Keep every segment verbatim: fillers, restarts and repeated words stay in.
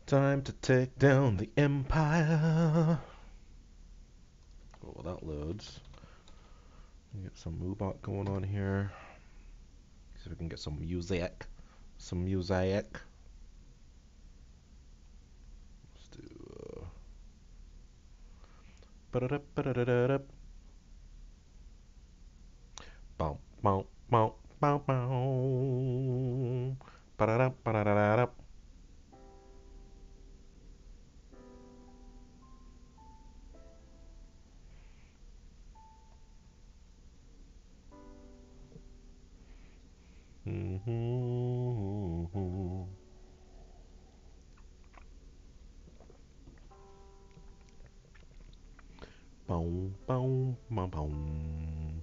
Time to take down the empire. Oh, well, that loads. Get some Moobot going on here. See if we can get some music. Some music. Let's do. Uh, bow, bow, bow, bow, bow. Ba-da-da, ba-da-da-da-da. Mm-hmm. Boom, boom, boom, boom.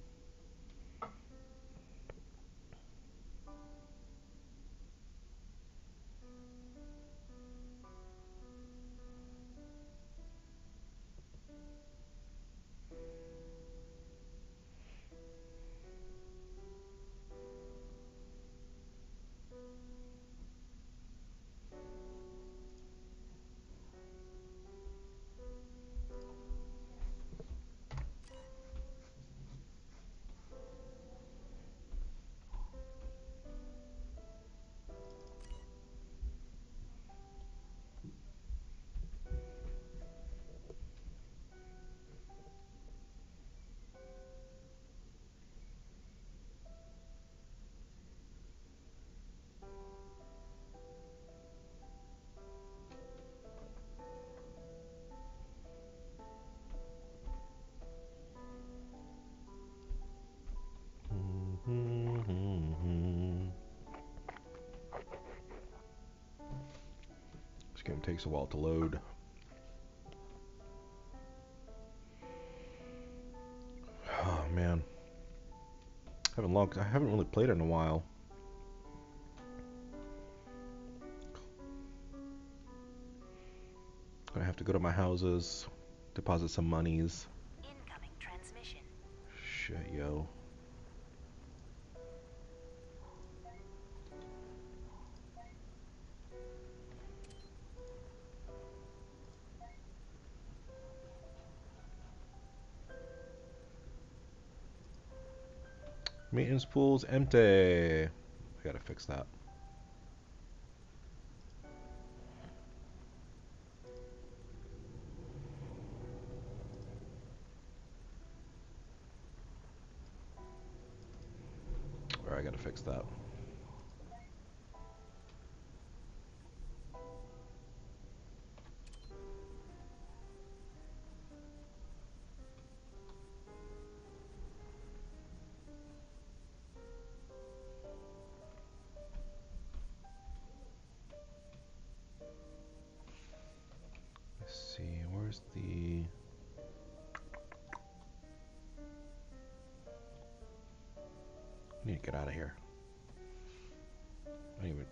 Mm-hmm. This game takes a while to load. Oh man, I haven't logged. I haven't really played it in a while. Gonna have to go to my houses, deposit some monies. Incoming transmission. Shit, yo. Maintenance pool's empty. I gotta fix that. Or I gotta fix that. Let's see, where's the... I need to get out of here. I don't even...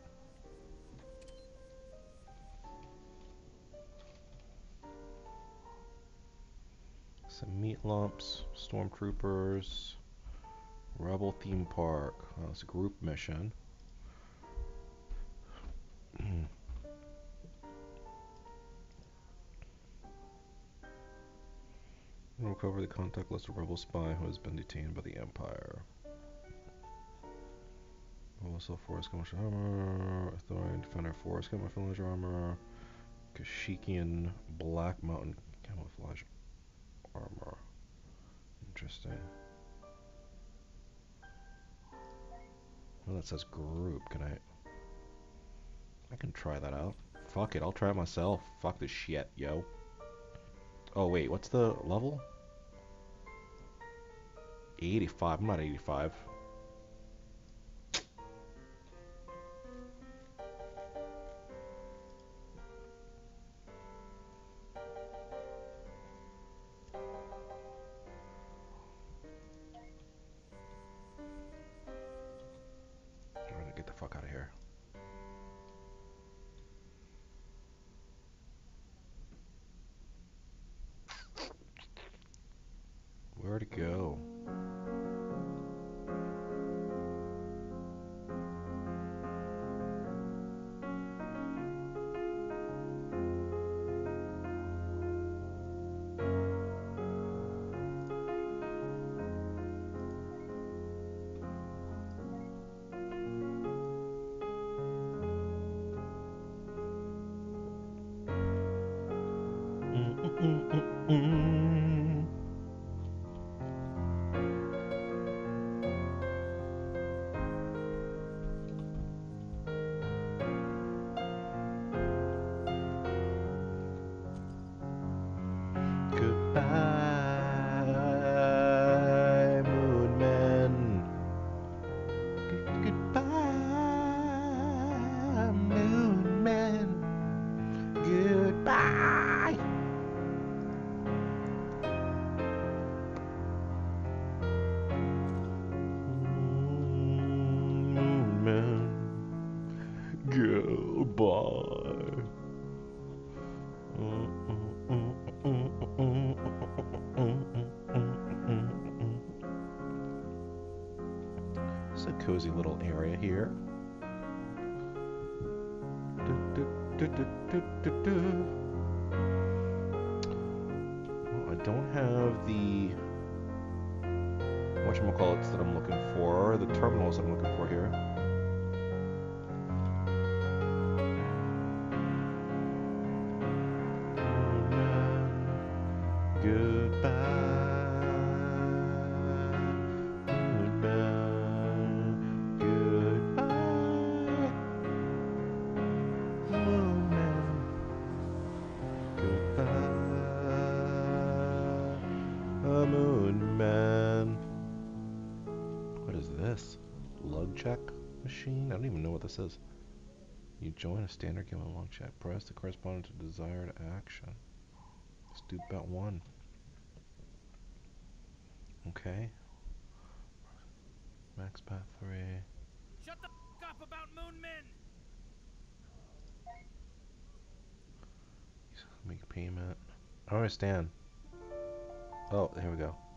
Some meat lumps, stormtroopers, rebel theme park. Oh, it's a group mission. Recover the contact list of rebel spy who has been detained by the Empire. Also, Forest Camouflage Armor, Authorian Defender Forest Camouflage Armor, Kashyyykian Black Mountain Camouflage Armor. Interesting. Well, that says group. Can I? I can try that out. Fuck it, I'll try it myself. Fuck this shit, yo. Oh wait, what's the level? eighty-five. I'm not eighty-five. I'm gonna get the fuck out of here. Where to go? is a cozy little area here. Do, do, do, do, do, do. Well, I don't have the whatchamacallits that I'm looking for, the terminals that I'm looking for here. Machine? I don't even know what this is. You join a standard game of long chat. Press the corresponding to desired action. Let's do about one. Okay. Max path three. Shut the f up about Moon Men! Make payment. I don't understand. Oh, here we go.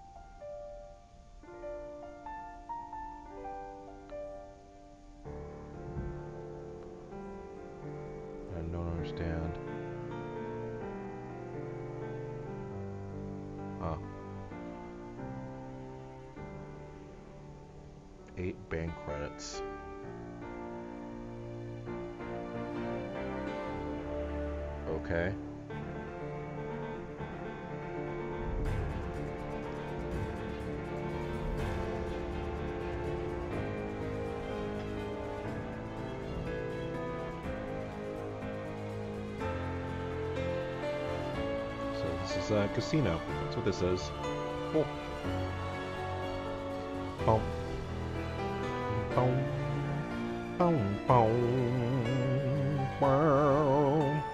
I don't understand. Ah. Eight bank credits. Okay. This is a casino. That's what this is. Cool. Boom. Boom. Boom. Boom. Boom.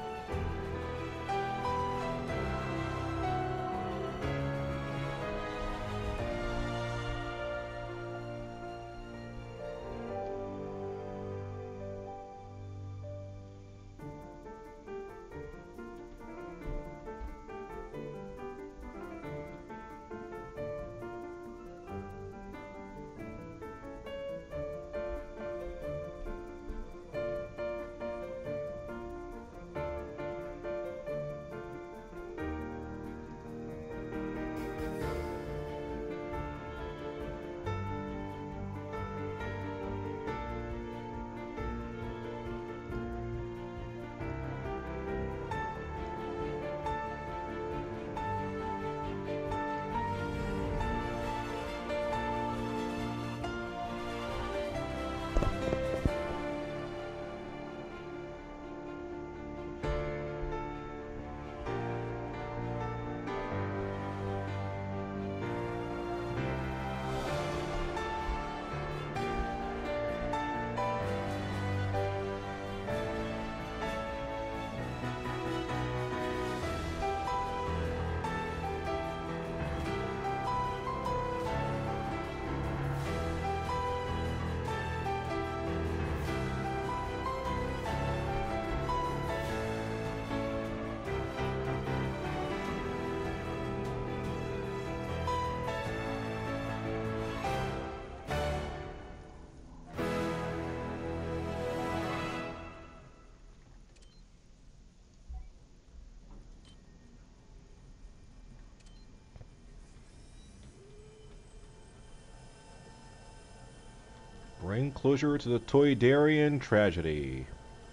Bring closure to the Toydarian tragedy.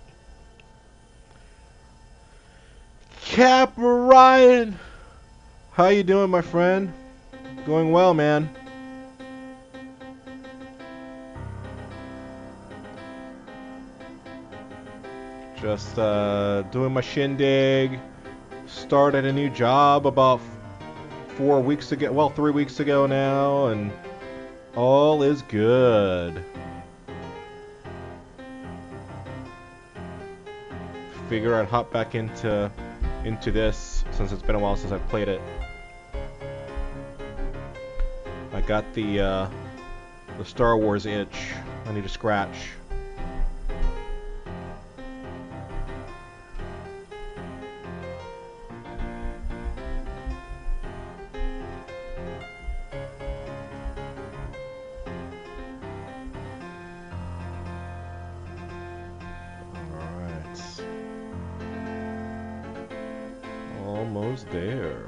Cap Ryan! How you doing, my friend? Going well, man. Just uh, doing my shindig. Started a new job about four weeks ago. Well, three weeks ago now, and all is good. Figure I'd hop back into into this since it's been a while since I've played it. I got the uh, the Star Wars itch. I need to scratch. goes there.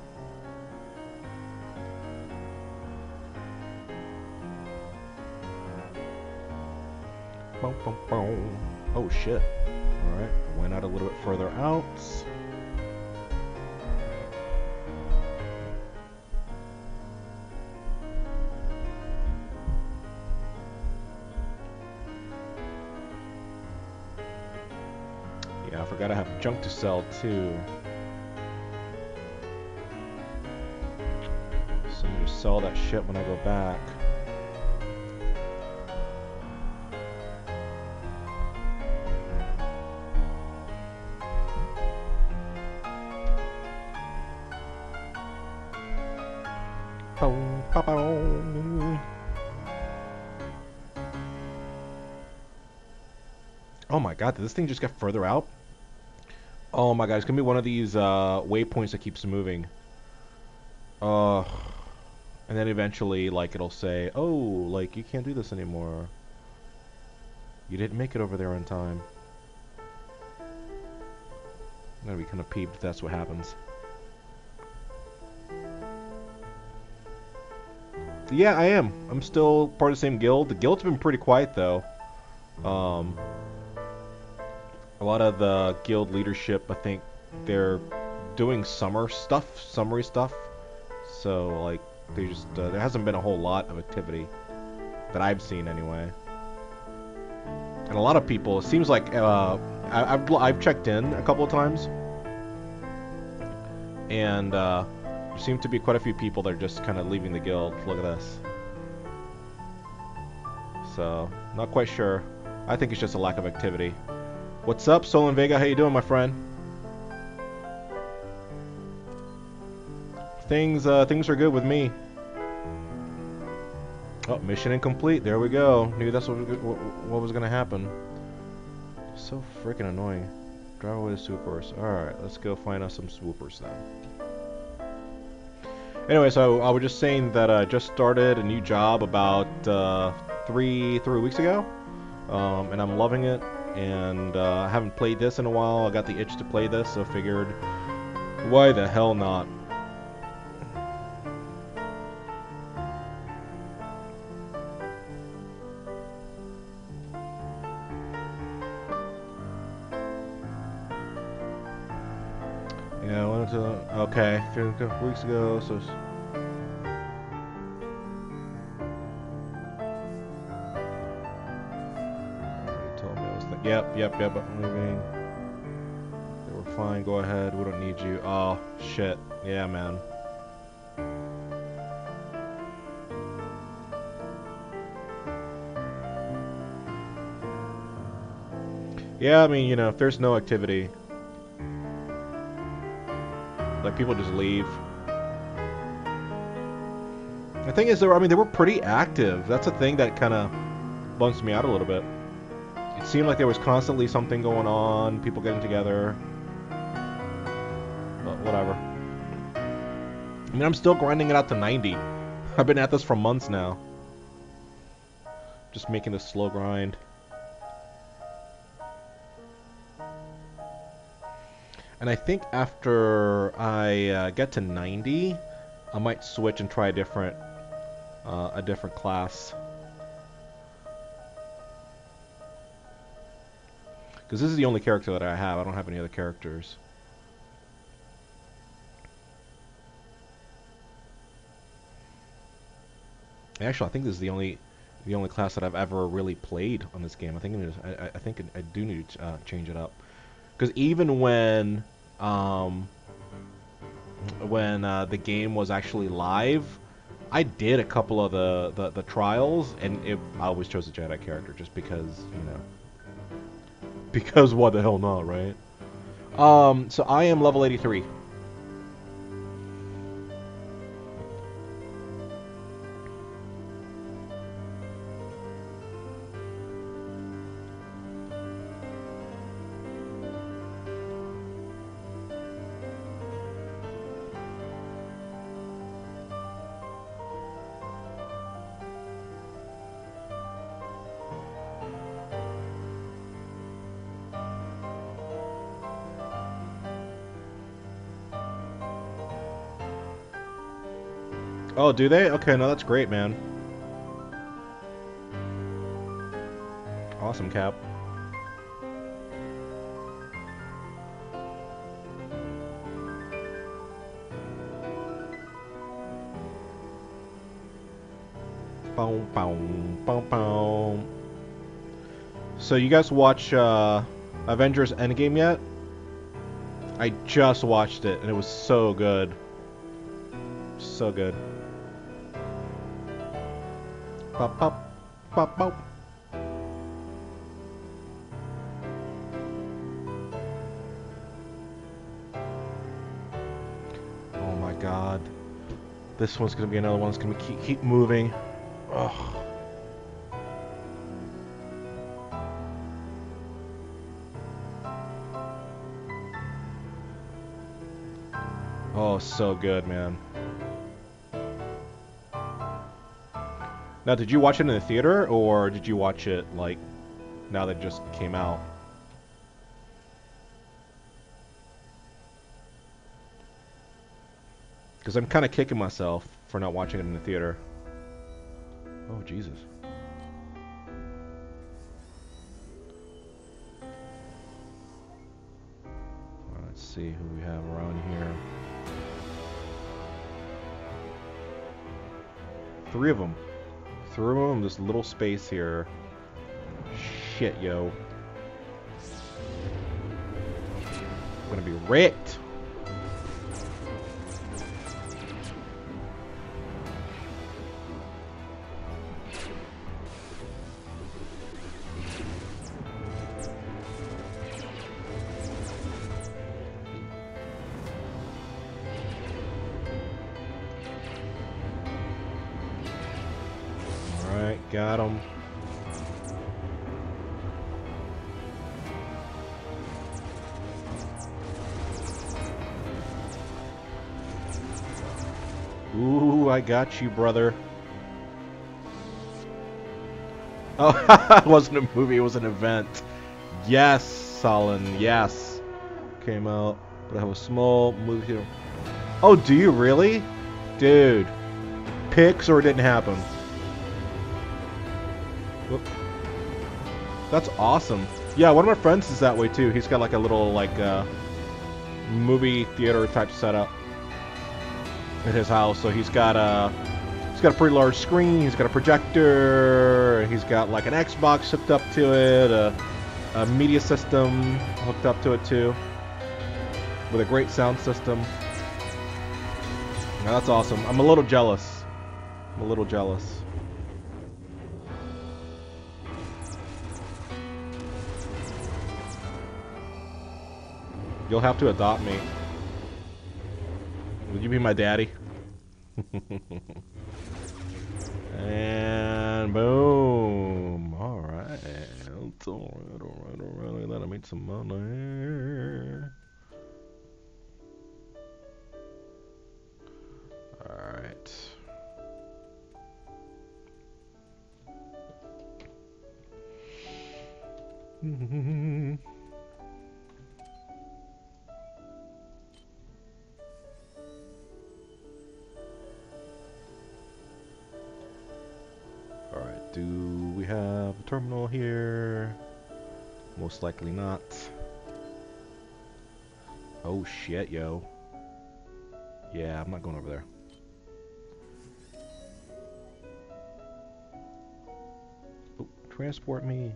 Boom, boom, boom. Oh shit. Alright, went out a little bit further out. Yeah, I forgot I have junk to sell too. So I'm gonna just sell that shit when I go back. Boom, ba boom. Oh my god, did this thing just get further out? Oh my god, it's gonna be one of these uh, waypoints that keeps moving. Uh, and then eventually, like, it'll say, oh, like, you can't do this anymore. You didn't make it over there in time. I'm gonna be kind of peeved if that's what happens. Yeah, I am. I'm still part of the same guild. The guild's been pretty quiet, though. Um, a lot of the guild leadership, I think, they're doing summer stuff, summery stuff. So, like, they just, uh, there hasn't been a whole lot of activity that I've seen, anyway. And a lot of people, it seems like, uh, I, I've, I've checked in a couple of times. And, uh, there seem to be quite a few people that are just kind of leaving the guild. Look at this. So, not quite sure. I think it's just a lack of activity. What's up, Solon Vega? How you doing, my friend? Things, uh, things are good with me. Oh, mission incomplete. There we go. Knew that's what, what was gonna happen. So freaking annoying. Drive away the swoopers. Alright, let's go find us some swoopers then. Anyway, so I was just saying that I just started a new job about uh, three three weeks ago, um, and I'm loving it. And uh, I haven't played this in a while. I got the itch to play this, so figured, why the hell not? Yeah, I wanted to. Okay, a couple weeks ago, so. Yep, yep, yep, I'm leaving. They were fine, go ahead, we don't need you. Oh, shit. Yeah, man. Yeah, I mean, you know, if there's no activity, like, people just leave. The thing is, they were, I mean, they were pretty active. That's a thing that kind of bumps me out a little bit. It seemed like there was constantly something going on, people getting together. But whatever. I mean, I'm still grinding it out to ninety. I've been at this for months now. Just making this slow grind. And I think after I uh, get to ninety, I might switch and try a different, uh, a different class. Because this is the only character that I have. I don't have any other characters. Actually, I think this is the only, the only class that I've ever really played on this game. I think it is, I, I think I do need to uh, change it up. Because even when, um, when uh, the game was actually live, I did a couple of the, the, the trials, and it, I always chose the Jedi character just because, you know. Because what the hell not, right? Um, so I am level eighty-three. Oh, do they? Okay, no, that's great, man. Awesome, Cap. Boom, boom, boom, boom. So you guys watch uh, Avengers Endgame yet? I just watched it and it was so good. So good. Pop, pop, pop, pop. Oh my god. This one's gonna be another one that's gonna keep, keep moving. Ugh. Oh, so good, man. Now, did you watch it in the theater, or did you watch it, like, now that it just came out? Because I'm kind of kicking myself for not watching it in the theater. Oh, Jesus. Let's see who we have around here. Three of them. Three of them in this little space here. Shit, yo. I'm gonna be wrecked. Got him. Ooh, I got you, brother. Oh, it wasn't a movie, it was an event. Yes, Solon, yes. Came out, but I have a small movie here. Oh, do you really? Dude. Pics or it didn't happen? Whoop. That's awesome. Yeah, one of my friends is that way too. He's got like a little like uh, movie theater type setup at his house. So he's got a he's got a pretty large screen. He's got a projector. He's got like an Xbox hooked up to it. A, a media system hooked up to it too, with a great sound system. Now, that's awesome. I'm a little jealous. I'm a little jealous. You'll have to adopt me. Will you be my daddy? And boom. Alright. Alright, alright, alright. Let me make some money. Alright. Alright, do we have a terminal here? Most likely not. Oh shit, yo. Yeah, I'm not going over there. Oh, transport me.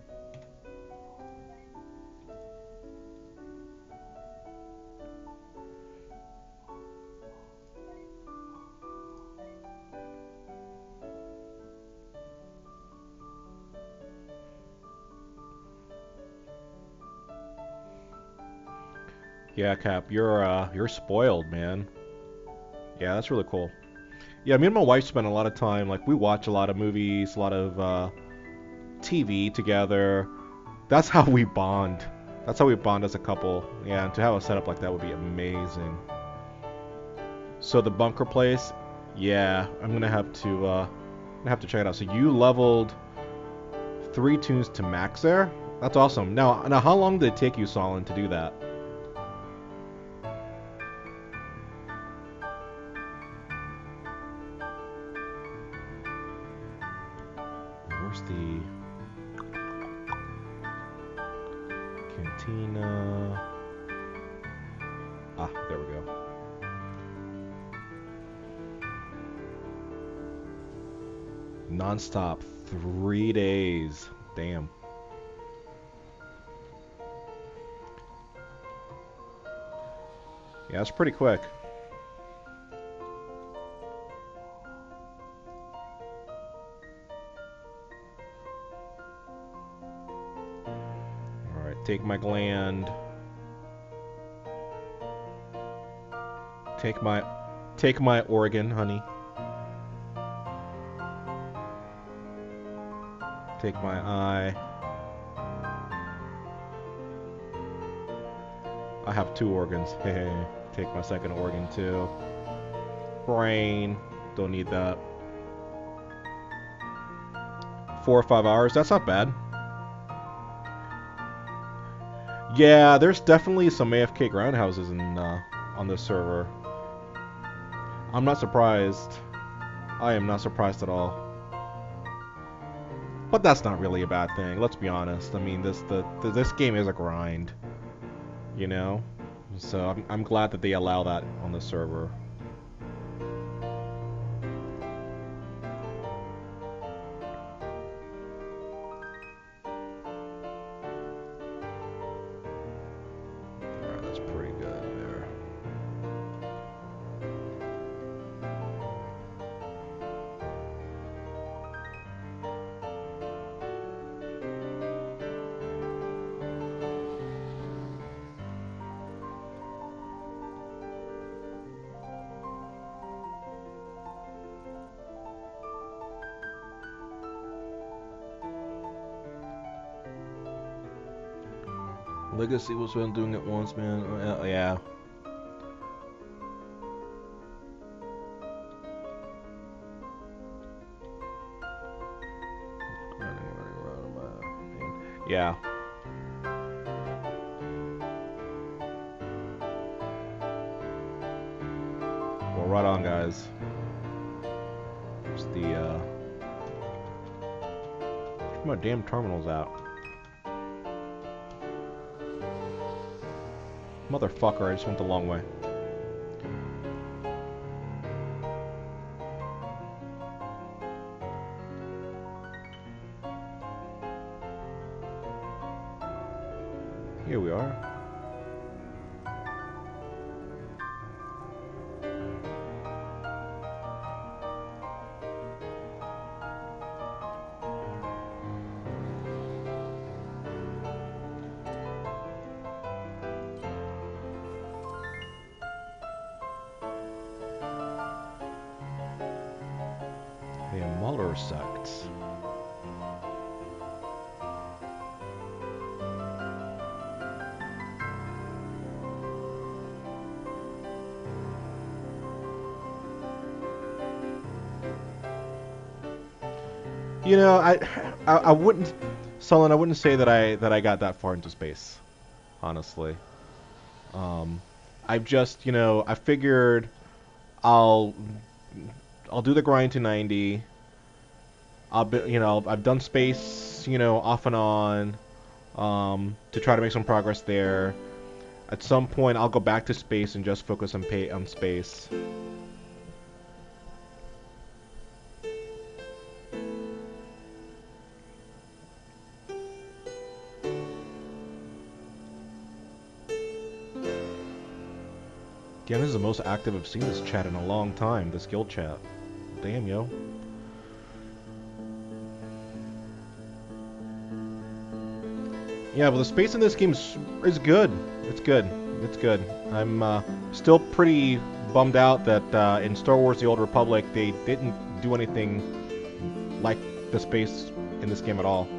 Yeah, Cap, you're uh, you're spoiled, man. Yeah, that's really cool. Yeah, me and my wife spend a lot of time, like, we watch a lot of movies, a lot of uh, T V together. That's how we bond. That's how we bond as a couple. Yeah, and to have a setup like that would be amazing. So the bunker place, yeah, I'm gonna have to, uh, I'm gonna have to check it out. So you leveled three tunes to max there. That's awesome. Now, now, how long did it take you, Solon, to do that? Where's the cantina? Ah, there we go. Non-stop, three days. Damn. Yeah, it's pretty quick. Alright, take my gland. Take my take my organ, honey. Take my eye. I have two organs. Hey, take my second organ too. Brain. Don't need that. Four or five hours. That's not bad. Yeah, there's definitely some A F K grindhouses in uh, on this server. I'm not surprised. I am not surprised at all. But that's not really a bad thing. Let's be honest. I mean, this the, the this game is a grind, you know. So I'm I'm glad that they allow that on the server. Alright, that's pretty good there. Legacy was when doing it once, man. Uh, yeah. Yeah. Well, right on, guys. There's the, uh... Where's my damn terminals out? Motherfucker, I just went the long way. Here we are. The Muller sects. You know, I, I, I wouldn't, Sullen, I wouldn't say that I that I got that far into space, honestly. Um, I've just, you know, I figured I'll I'll do the grind to ninety. I'll be, you know, I've done space, you know, off and on, um, to try to make some progress there. At some point, I'll go back to space and just focus on pay on space. Yeah, this is the most active I've seen this chat in a long time, this guild chat. Damn, yo. Yeah, well, the space in this game is, is good. It's good. It's good. I'm uh, still pretty bummed out that uh, in Star Wars The Old Republic, they didn't do anything like the space in this game at all.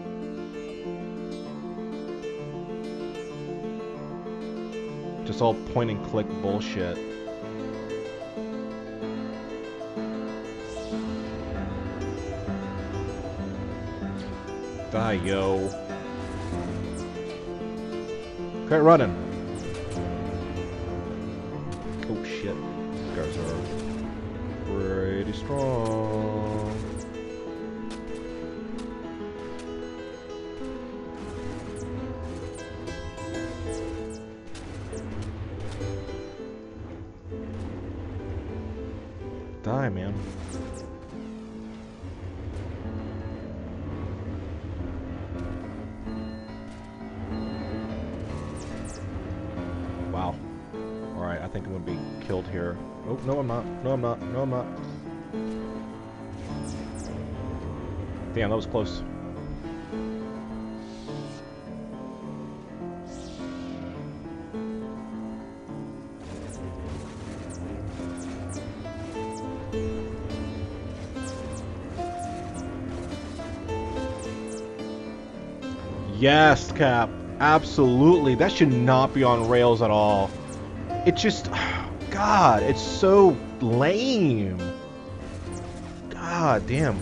Just all point and click bullshit. Die, yo. Quit running. Oh shit. These guys are pretty strong. think I'm gonna be killed here. Oh, no I'm not. No I'm not. No I'm not. Damn, that was close. Yes, Cap. Absolutely. That should not be on rails at all. It just... God, it's so lame. God damn.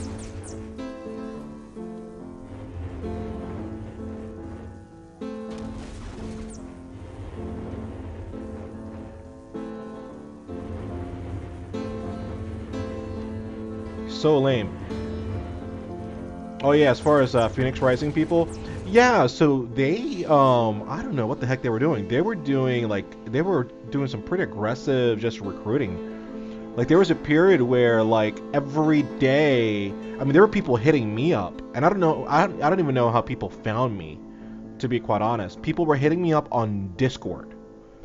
So lame. Oh yeah, as far as uh, Phoenix Rising people, yeah, so they, um, I don't know what the heck they were doing. They were doing, like, they were doing some pretty aggressive just recruiting. Like, there was a period where, like, every day, I mean, there were people hitting me up. And I don't know, I don't, I don't even know how people found me, to be quite honest. People were hitting me up on Discord.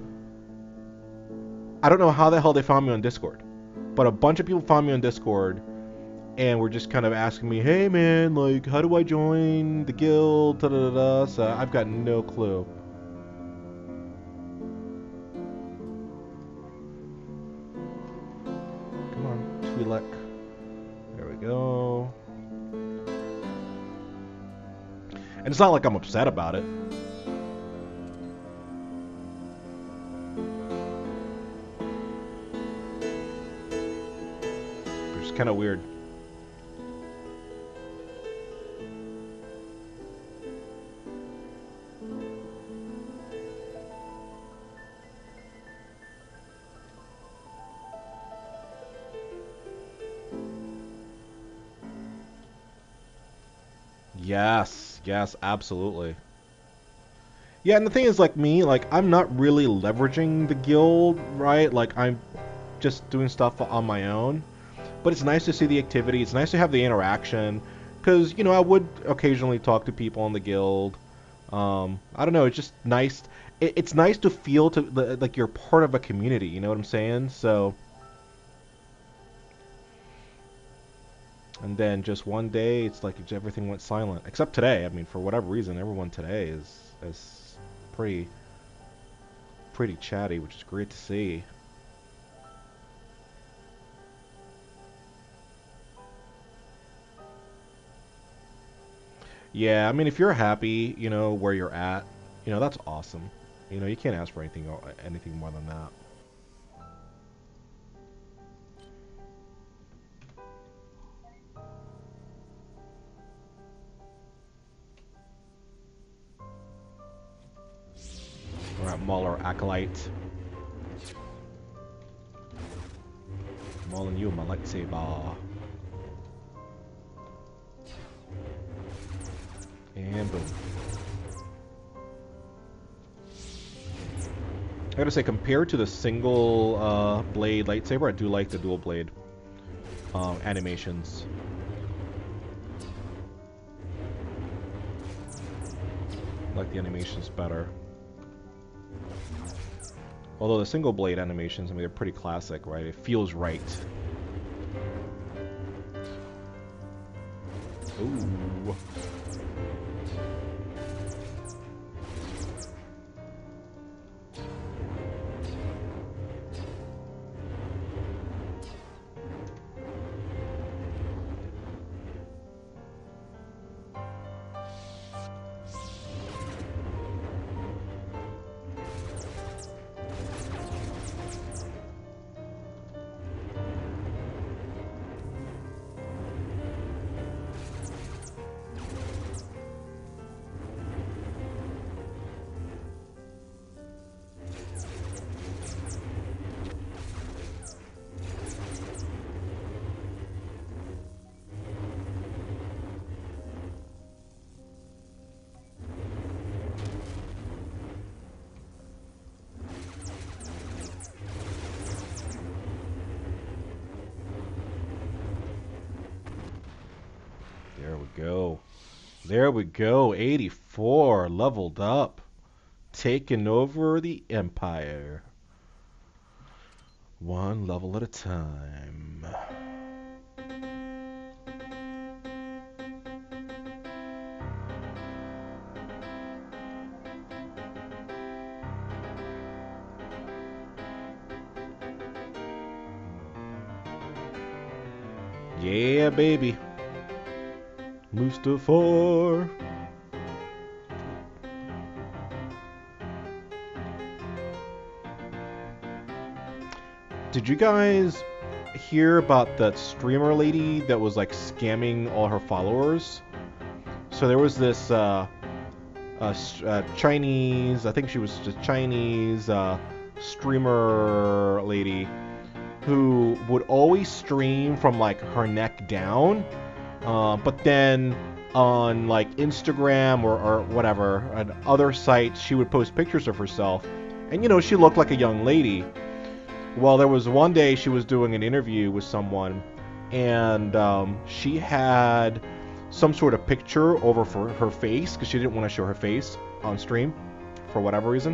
I don't know how the hell they found me on Discord. But a bunch of people found me on Discord. And we're just kind of asking me, hey man, like, how do I join the guild? Da da da da. So I've got no clue. Come on, Twi'lek. There we go. And it's not like I'm upset about it. It's just kind of weird. Yes, yes, absolutely. Yeah, and the thing is, like me, like, I'm not really leveraging the guild, right? Like, I'm just doing stuff on my own. But it's nice to see the activity. It's nice to have the interaction. Because, you know, I would occasionally talk to people in the guild. Um, I don't know, it's just nice. It, it's nice to feel to like you're part of a community, you know what I'm saying? So... And then just one day, it's like everything went silent. Except today. I mean, for whatever reason, everyone today is is pretty pretty chatty, which is great to see. Yeah, I mean, if you're happy, you know, where you're at, you know, that's awesome. You know, you can't ask for anything anything more than that. Alright, Mauler Acolyte. Mauling you, my lightsaber. And boom. I gotta say, compared to the single uh, blade lightsaber, I do like the dual blade um, animations. I like the animations better. Although the single blade animations, I mean, they're pretty classic, right? It feels right. Ooh. There we go. There we go. eighty-four leveled up. Taking over the Empire. One level at a time. Yeah, baby. Mustafar. Did you guys hear about that streamer lady that was like scamming all her followers? So there was this uh, uh, uh, Chinese, I think she was just Chinese uh, streamer lady who would always stream from like her neck down, uh, but then on like Instagram or, or whatever, and other sites, she would post pictures of herself, and you know, she looked like a young lady. Well, there was one day she was doing an interview with someone, and um, she had some sort of picture over for her face because she didn't want to show her face on stream for whatever reason.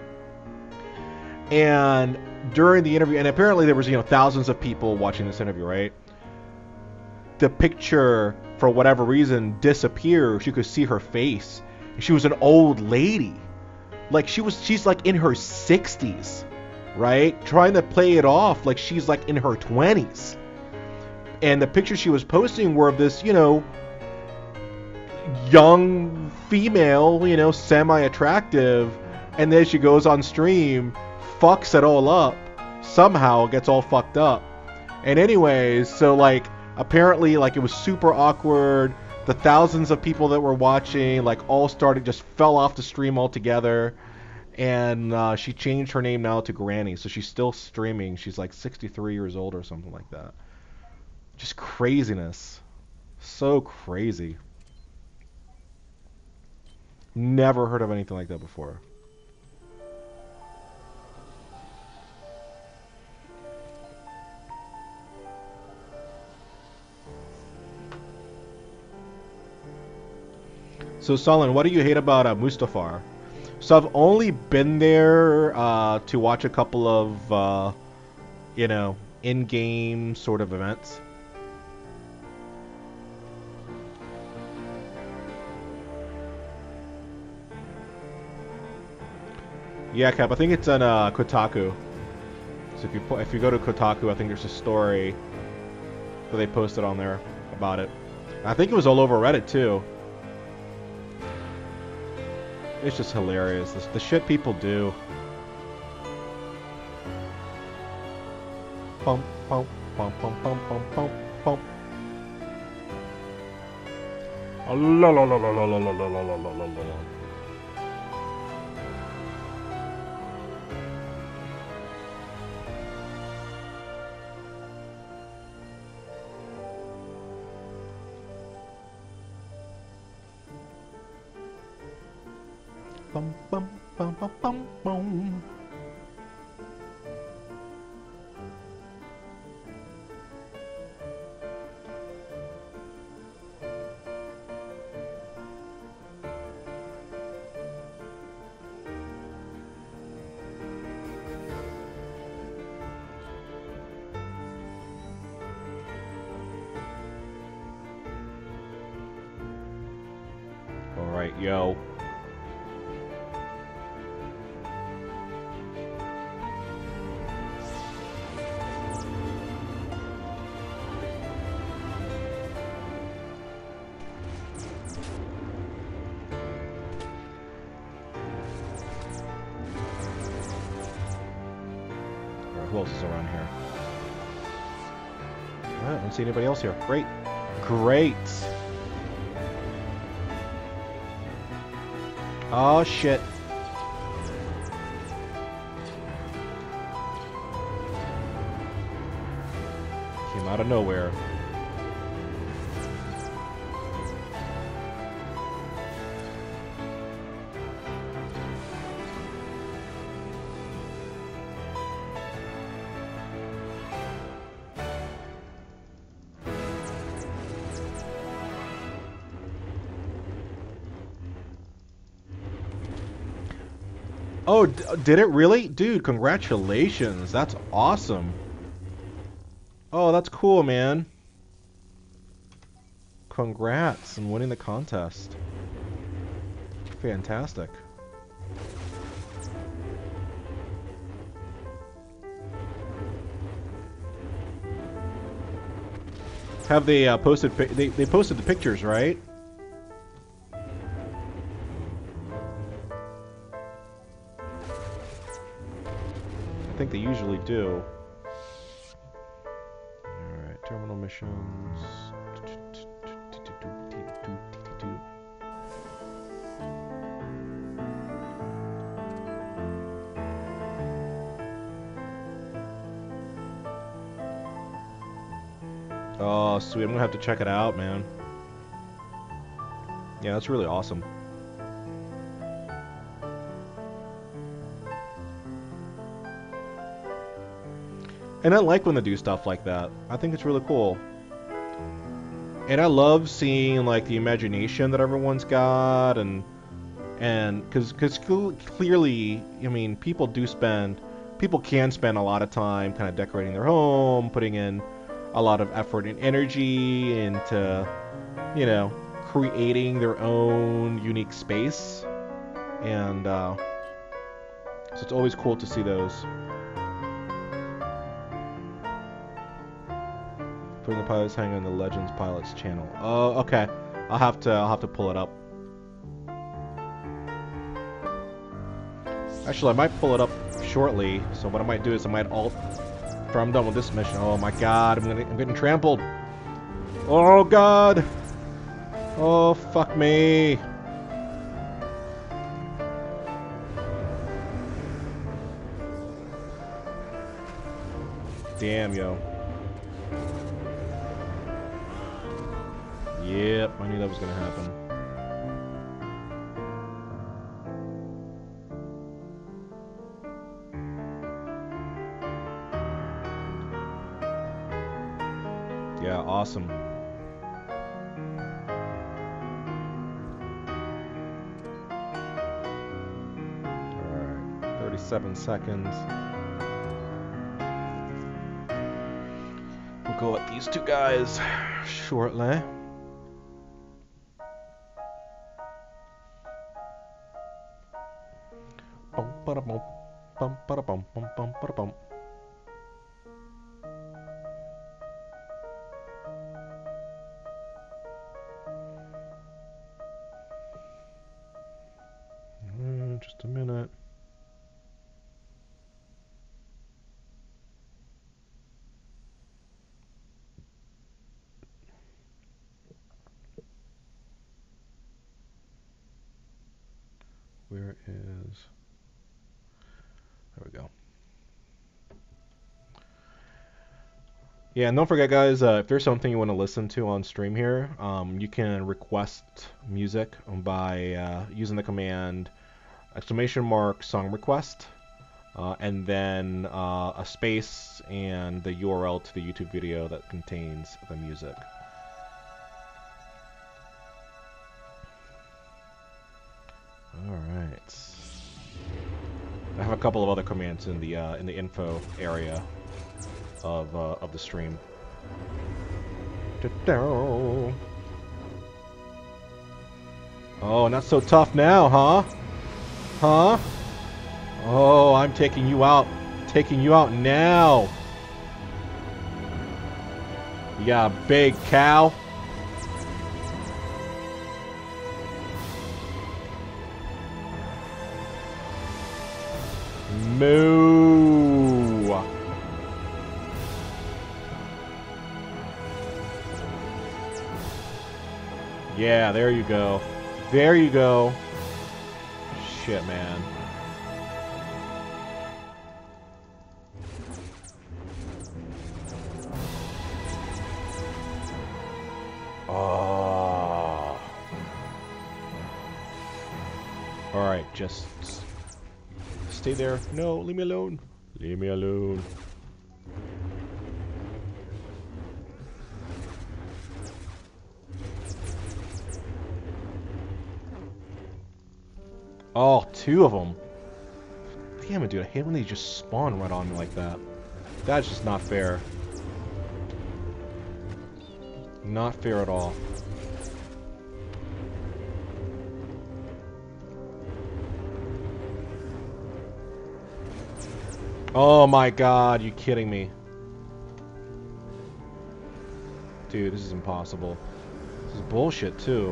And during the interview, and apparently there was, you know, thousands of people watching this interview, right? The picture, for whatever reason, disappeared. You could see her face. She was an old lady. Like, she was, she's like in her sixties. Right? Trying to play it off like she's like in her twenties. And the pictures she was posting were of this, you know, young female, you know, semi-attractive. And then she goes on stream, fucks it all up, somehow gets all fucked up. And anyways, so like, apparently like it was super awkward. The thousands of people that were watching like all started, just fell off the stream altogether. And uh, she changed her name now to Granny, so she's still streaming. She's like sixty-three years old or something like that. Just craziness. So crazy. Never heard of anything like that before. So, Solon, what do you hate about uh, Mustafar? So I've only been there uh, to watch a couple of, uh, you know, in-game sort of events. Yeah, Cap. I think it's on uh, Kotaku. So if you po if you go to Kotaku, I think there's a story that they posted on there about it. I think it was all over Reddit too. It's just hilarious. The, the shit people do. Pump, pump, pump, pump, pump, pump, pump, pump. La la la la la la la la la la la la. Bum bum bum bum bum bum. All right, yo. Who else is around here? I don't see anybody else here. Great. Great. Oh, shit. Came out of nowhere. Oh, d did it really? Dude, congratulations. That's awesome. Oh, that's cool, man. Congrats on winning the contest. Fantastic. Have they uh, posted? They they posted the pictures, right? I think they usually do. All right, terminal missions. Oh, sweet. I'm gonna have to check it out, man. Yeah, that's really awesome. And I like when they do stuff like that. I think it's really cool. And I love seeing, like, the imagination that everyone's got, and and because because clearly, I mean, people do spend, people can spend a lot of time kind of decorating their home, putting in a lot of effort and energy into, you know, creating their own unique space. And uh, so it's always cool to see those. Putting the pilots hang on the Legends Pilots channel. Oh, okay. I'll have to. I'll have to pull it up. Actually, I might pull it up shortly. So what I might do is I might alt. After I'm done with this mission. Oh my God! I'm gonna. I'm getting trampled. Oh God! Oh fuck me! Damn, yo. Yep, I knew that was gonna happen. Yeah, awesome. Alright, thirty-seven seconds. We'll go at these two guys shortly. Bum, bum, bum, bum, bum, bum, bum, bum. Uh, just a minute. Where is... There we go. Yeah, and don't forget, guys, uh, if there's something you want to listen to on stream here, um, you can request music by uh, using the command exclamation mark song request, uh, and then uh, a space and the U R L to the YouTube video that contains the music. All right. I have a couple of other commands in the uh, in the info area of uh, of the stream. Oh, not so tough now, huh? Huh? Oh, I'm taking you out. Taking you out now. Yeah, big cow. Moo. Yeah, there you go. There you go. Shit, man. Oh. Alright, just stay there. No, leave me alone. Leave me alone. Oh, two of them. damn it, dude. I hate when they just spawn right on me like that. That's just not fair. Not fair at all. Oh my god, you kidding me? Dude, this is impossible. This is bullshit, too.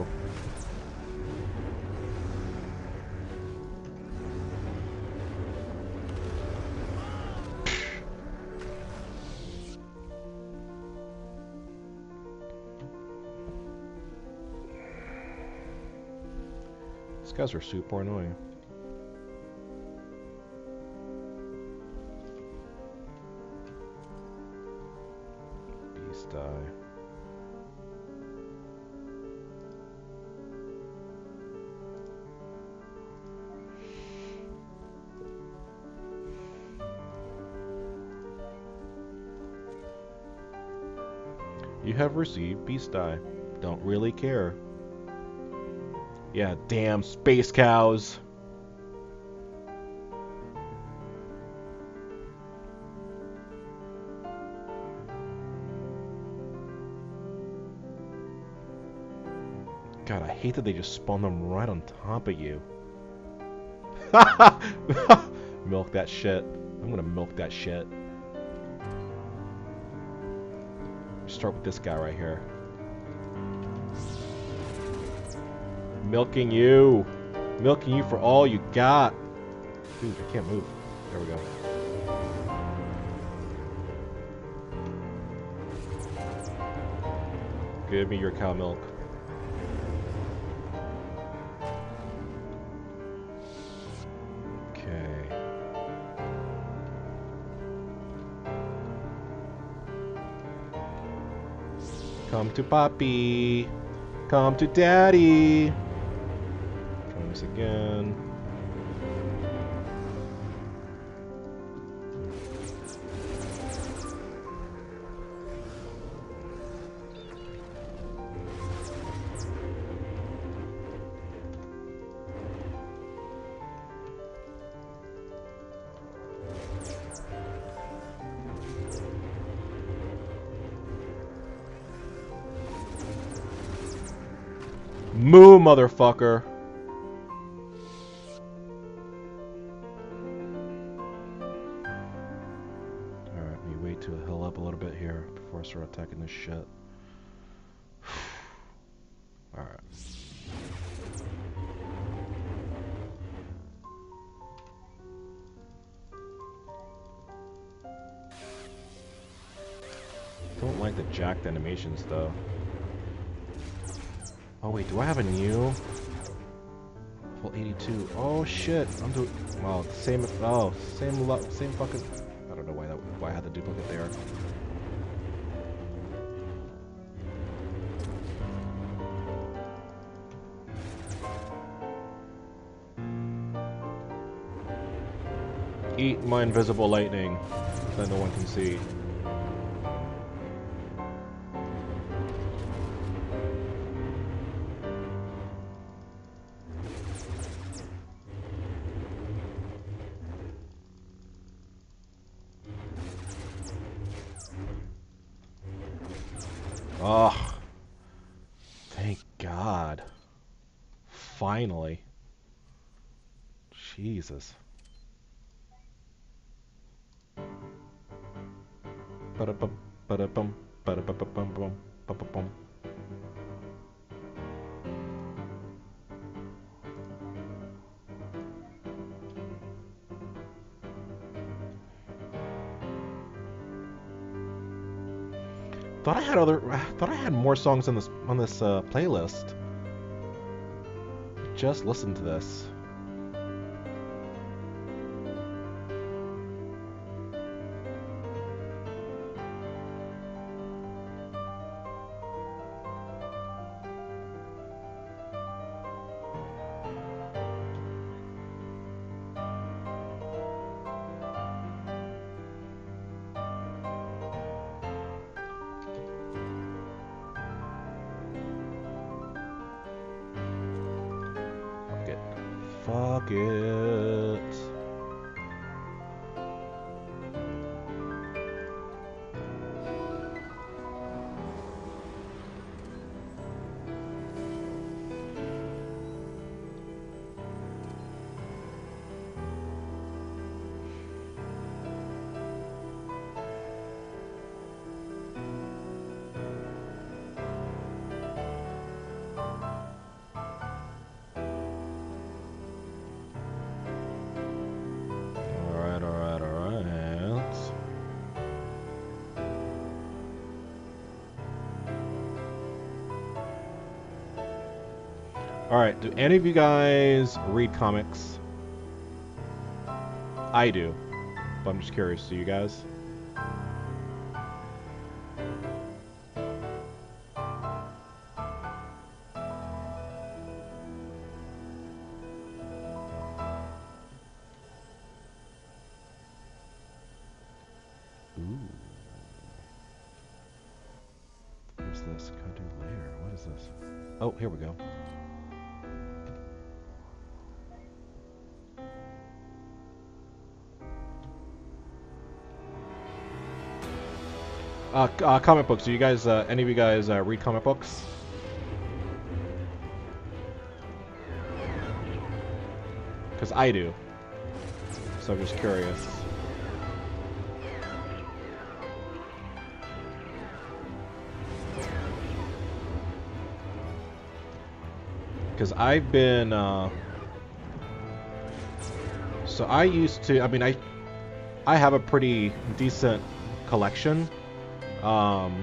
These guys are super annoying. Beast die. You have received Beast Die. Don't really care. Yeah, damn space cows. God, I hate that they just spawn them right on top of you. Milk that shit. I'm gonna milk that shit. Start with this guy right here. Milking you. Milking you for all you got. Dude, I can't move. There we go. Give me your cow milk. Okay. Come to Papi. Come to Daddy. Try this again. Moo, motherfucker. Alright, we wait to heal up a little bit here before I start attacking this shit. Alright. Don't like the jacked animations though. Oh wait, do I have a new? Full eighty-two. Oh shit! I'm doing. Wow, same. Oh, same. Lo same fucking. I don't know why that. Why I had the duplicate there. Eat my invisible lightning that no one can see. Oh, thank God. Finally. Jesus. Ba-da-bum, ba-da-bum, ba-da-ba-ba-bum-bum, ba-ba-bum. Thought I had other. I thought I had more songs on this on this uh, playlist. Just listen to this. Fuck it. Alright, do any of you guys read comics? I do. But I'm just curious, do you guys? Ooh. What's this? Kadu Lair. What is this? Oh, here we go. Uh, uh, comic books. Do you guys, uh, any of you guys, uh, read comic books? Because I do. So I'm just curious. Because I've been, uh... So I used to, I mean, I, I have a pretty decent collection. Um,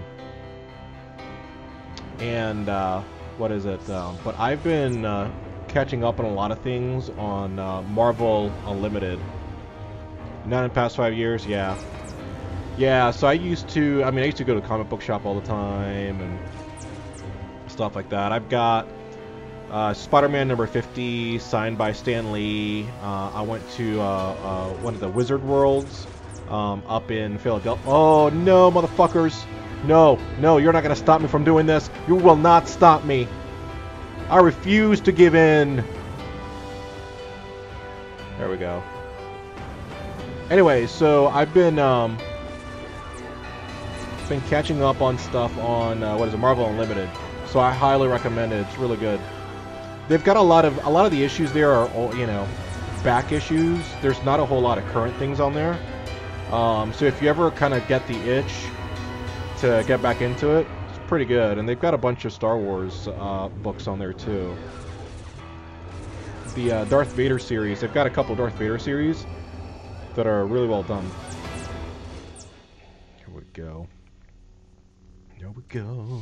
and uh, what is it? Um, but I've been uh, catching up on a lot of things on uh, Marvel Unlimited. Not in the past five years, yeah. Yeah, so I used to, I mean, I used to go to the comic book shop all the time and stuff like that. I've got uh, Spider-Man number fifty, signed by Stan Lee. Uh, I went to uh, uh, one of the Wizard Worlds. Um, up in Philadelphia. Oh, no, motherfuckers. No, no, you're not going to stop me from doing this. You will not stop me. I refuse to give in. There we go. Anyway, so I've been, um, been catching up on stuff on, uh, what is it, Marvel Unlimited. So I highly recommend it. It's really good. They've got a lot of, a lot of the issues there are, you know, back issues. There's not a whole lot of current things on there. Um, so if you ever kind of get the itch to get back into it, it's pretty good. And they've got a bunch of Star Wars uh, books on there too. The uh, Darth Vader series, they've got a couple Darth Vader series that are really well done. Here we go. Here we go.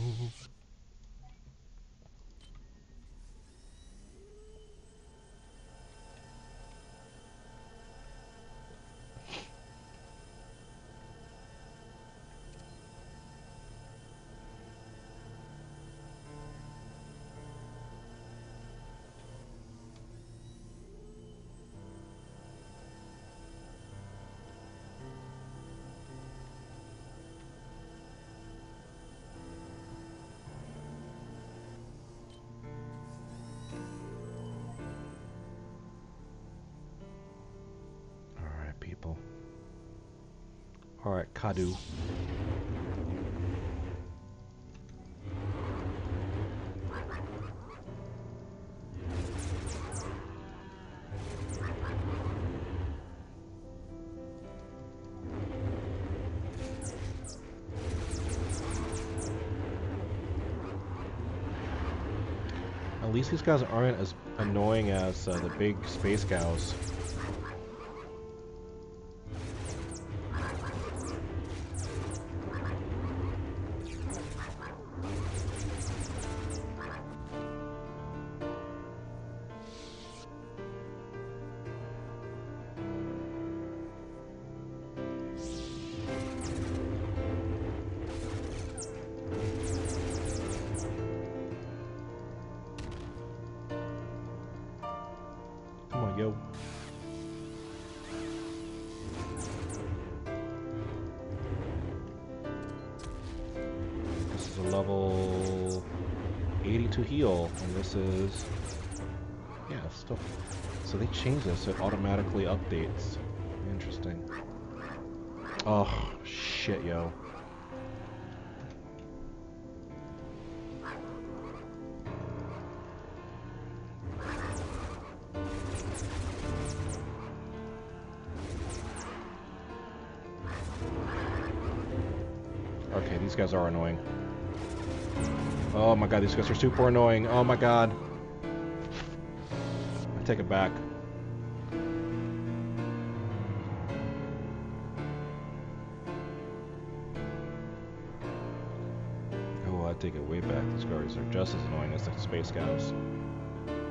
People. Alright, Kadu. At least these guys aren't as annoying as uh, the big space cows. Yo. This is a level eighty-two heal, and this is, yeah, stuff. So they changed this, so it automatically updates. Interesting. Oh, shit, yo. Okay, these guys are annoying. Oh my god, these guys are super annoying. Oh my god. I take it back. Oh, I take it way back. These guys are just as annoying as the space cows.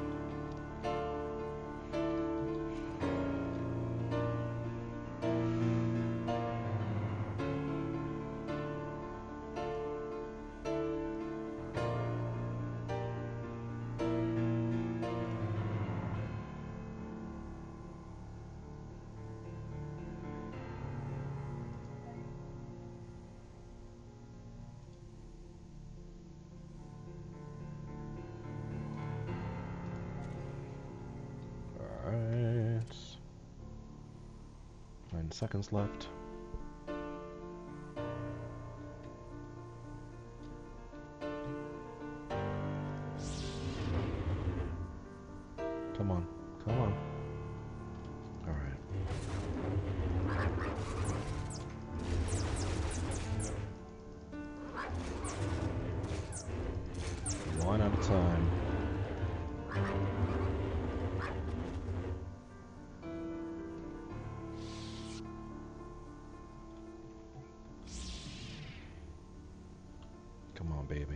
Ten seconds left. Come on, come on. All right. One at a time. Come on, baby.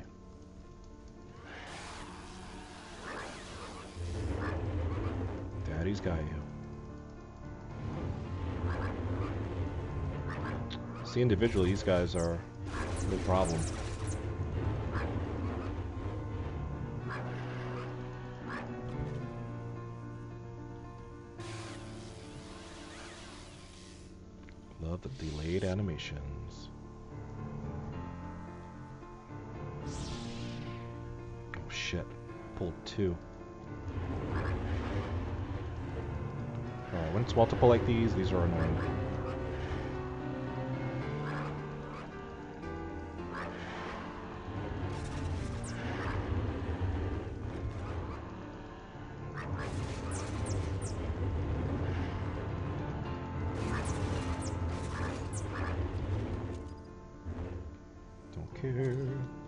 Daddy's got you. See, individually, these guys are no problem. Love the delayed animations. Oh shit, pulled two. Alright, when it's multiple like these, these are annoying. Don't care.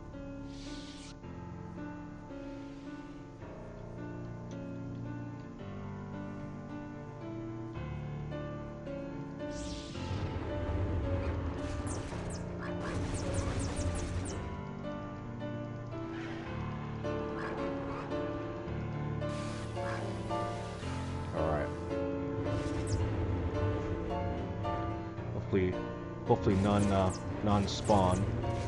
Hopefully, hopefully none, uh, none spawn.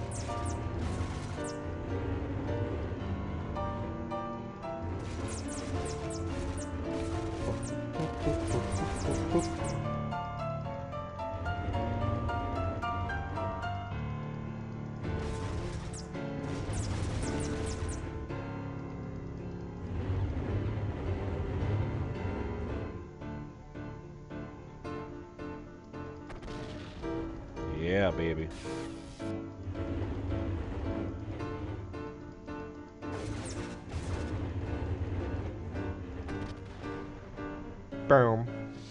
Yeah, baby. Boom.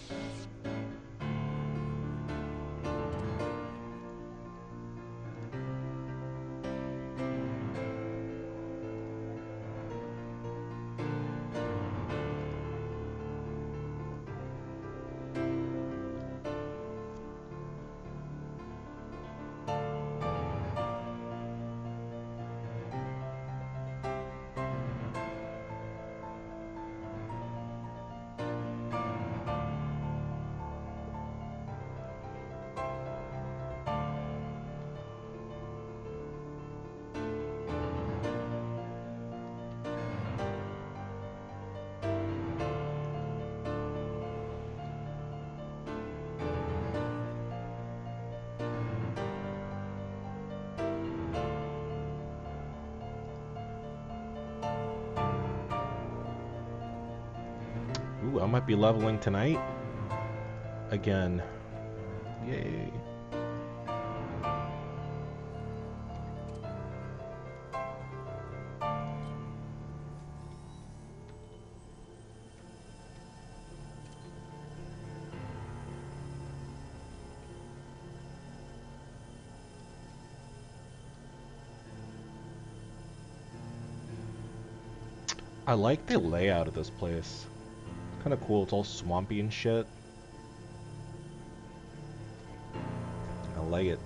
Ooh, I might be leveling tonight. Again. Yay. I like the layout of this place. Kind of cool. It's all swampy and shit. I like it.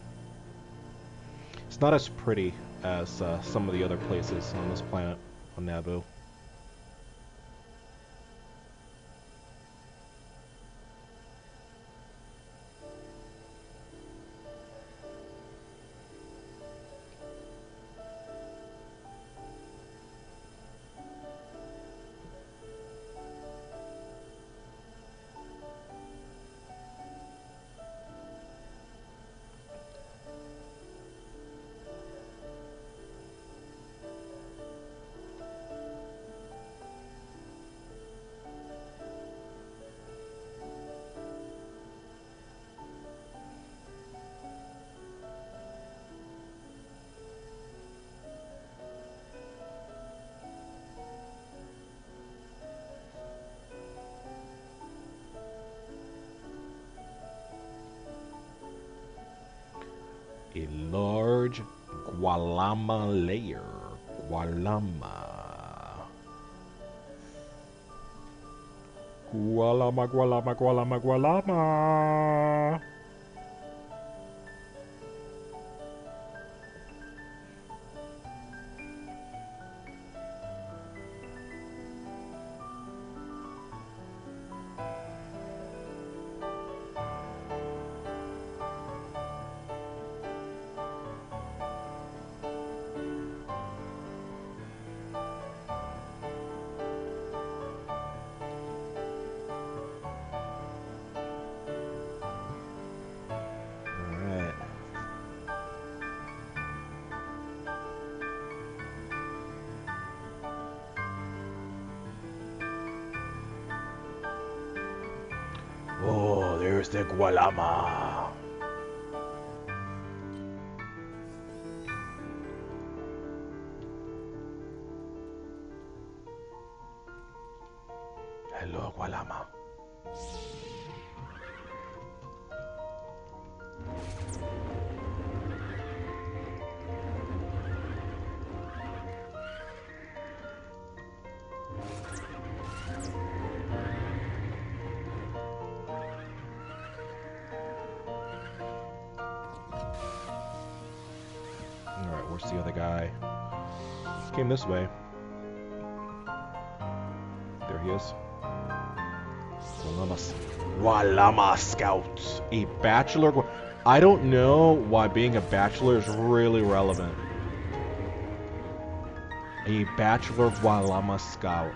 It's not as pretty as uh, some of the other places on this planet, on Naboo. Gualama layer. Gualama. Gualama, gualama, gualama, gualama. Oh, there's the Gualama. Hello, Gualama. Alright, where's the other guy? Came this way. There he is. Gualama, Gualama Scout. A bachelor. Gu I don't know why being a bachelor is really relevant. A bachelor Gualama Scout.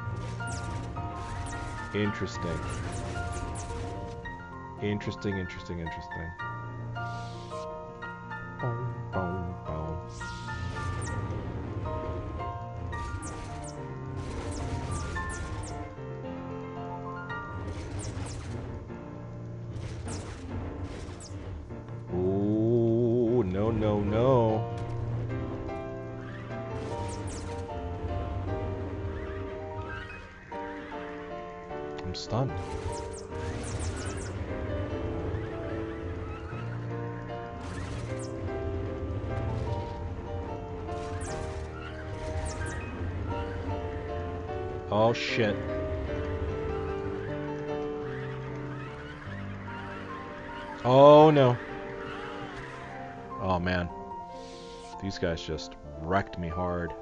Interesting. Interesting, interesting, interesting. Boom, boom, boom. Ooh, no, no, no. I'm stunned. Oh shit. Oh no. Oh man. These guys just wrecked me hard.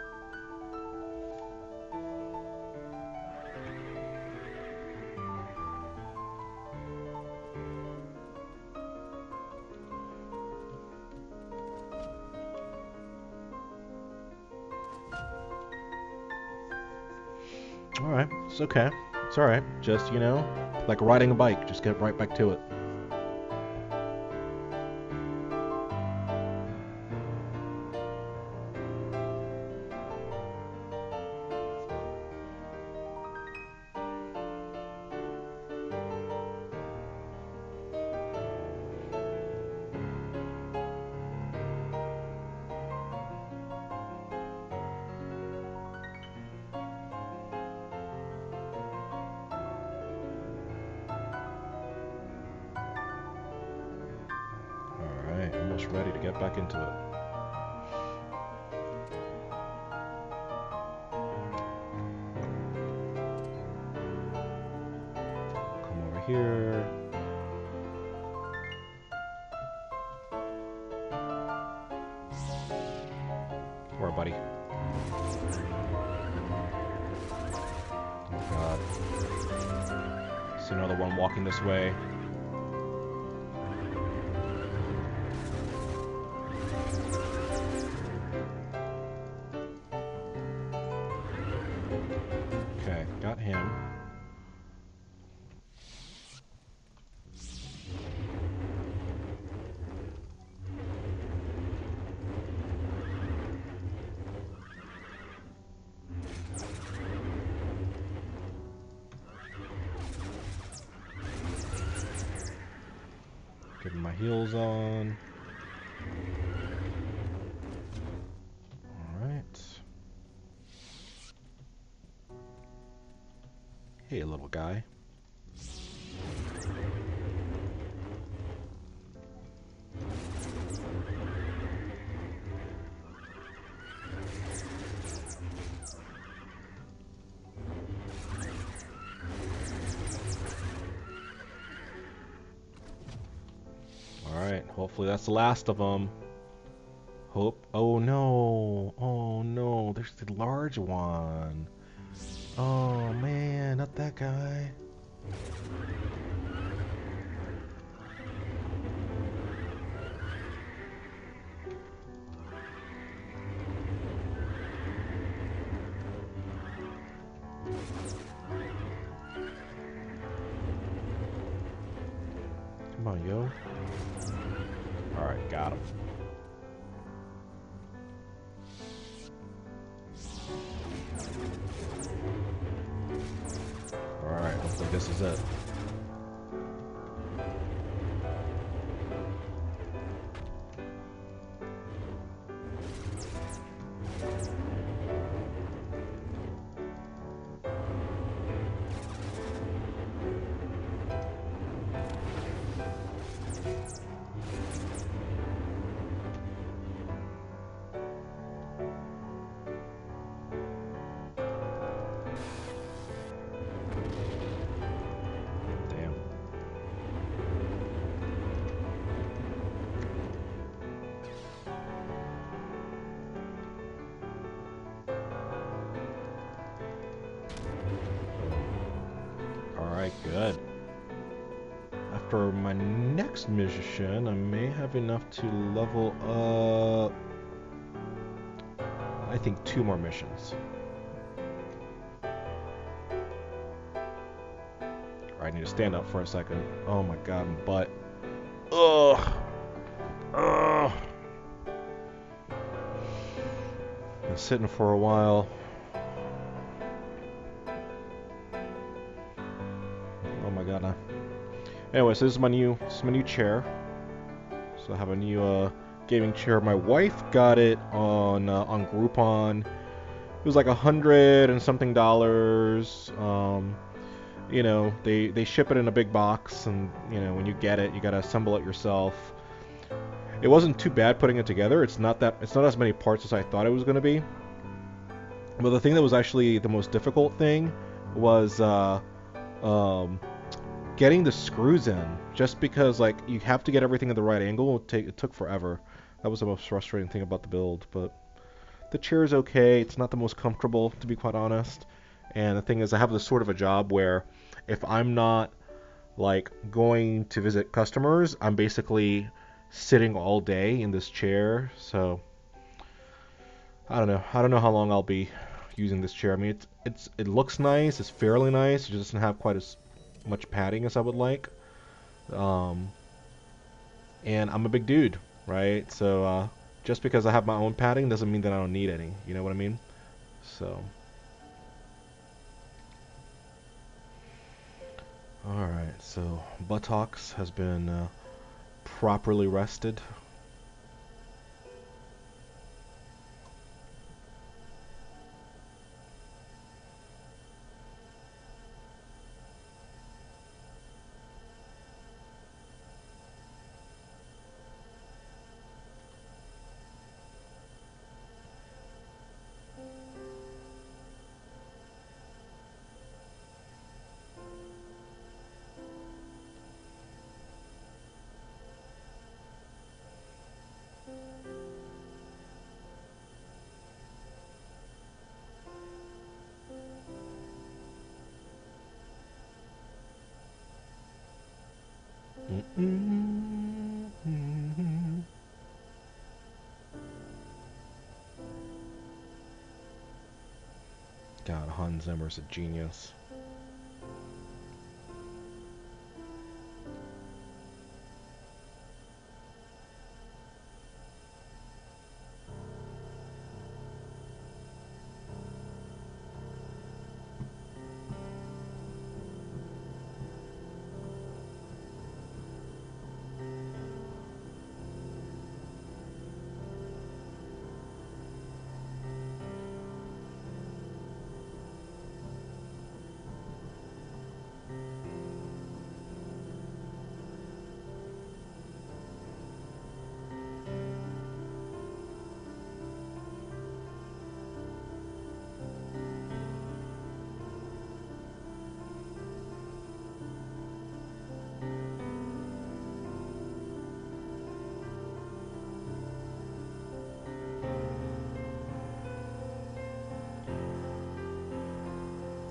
Alright, it's okay. It's alright. Just, you know, like riding a bike, just get right back to it. Almost ready to get back into it. Come over here. Where, buddy? Oh god. See another one walking this way. Okay, got him. Getting my heels on. Alright. Hey, little guy. Hopefully that's the last of them. Hope. Oh no. Oh no. There's the large one. Oh man, not that guy. Come on, yo. Alright, got him. Alright, looks like this is it. Damn. Alright, good. After my next mission, I may have enough to level up, I think, two more missions. I need to stand up for a second. Oh my god, my butt. Ugh. Ugh. Been sitting for a while. Oh my god. Nah. Anyway, so this is my new, this is my new chair. So I have a new uh, gaming chair. My wife got it on uh, on Groupon. It was like a hundred and something dollars. Um, you know, they they ship it in a big box, and you know when you get it, you gotta assemble it yourself. It wasn't too bad putting it together. It's not that it's not as many parts as I thought it was gonna be. But the thing that was actually the most difficult thing was uh, um, getting the screws in. Just because like you have to get everything at the right angle. It, take, it took forever. That was the most frustrating thing about the build. But the chair is okay. It's not the most comfortable, to be quite honest. And the thing is, I have this sort of a job where if I'm not like going to visit customers, I'm basically sitting all day in this chair. So I don't know. I don't know how long I'll be using this chair. I mean, it's it's it looks nice. It's fairly nice. It just doesn't have quite as much padding as I would like. Um, and I'm a big dude, right? So uh, just because I have my own padding doesn't mean that I don't need any. You know what I mean? So. Alright, so buttocks has been uh, properly rested. Mm-mm-mm-mm. God, Hans Zimmer's a genius.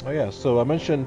Oh yeah, so I mentioned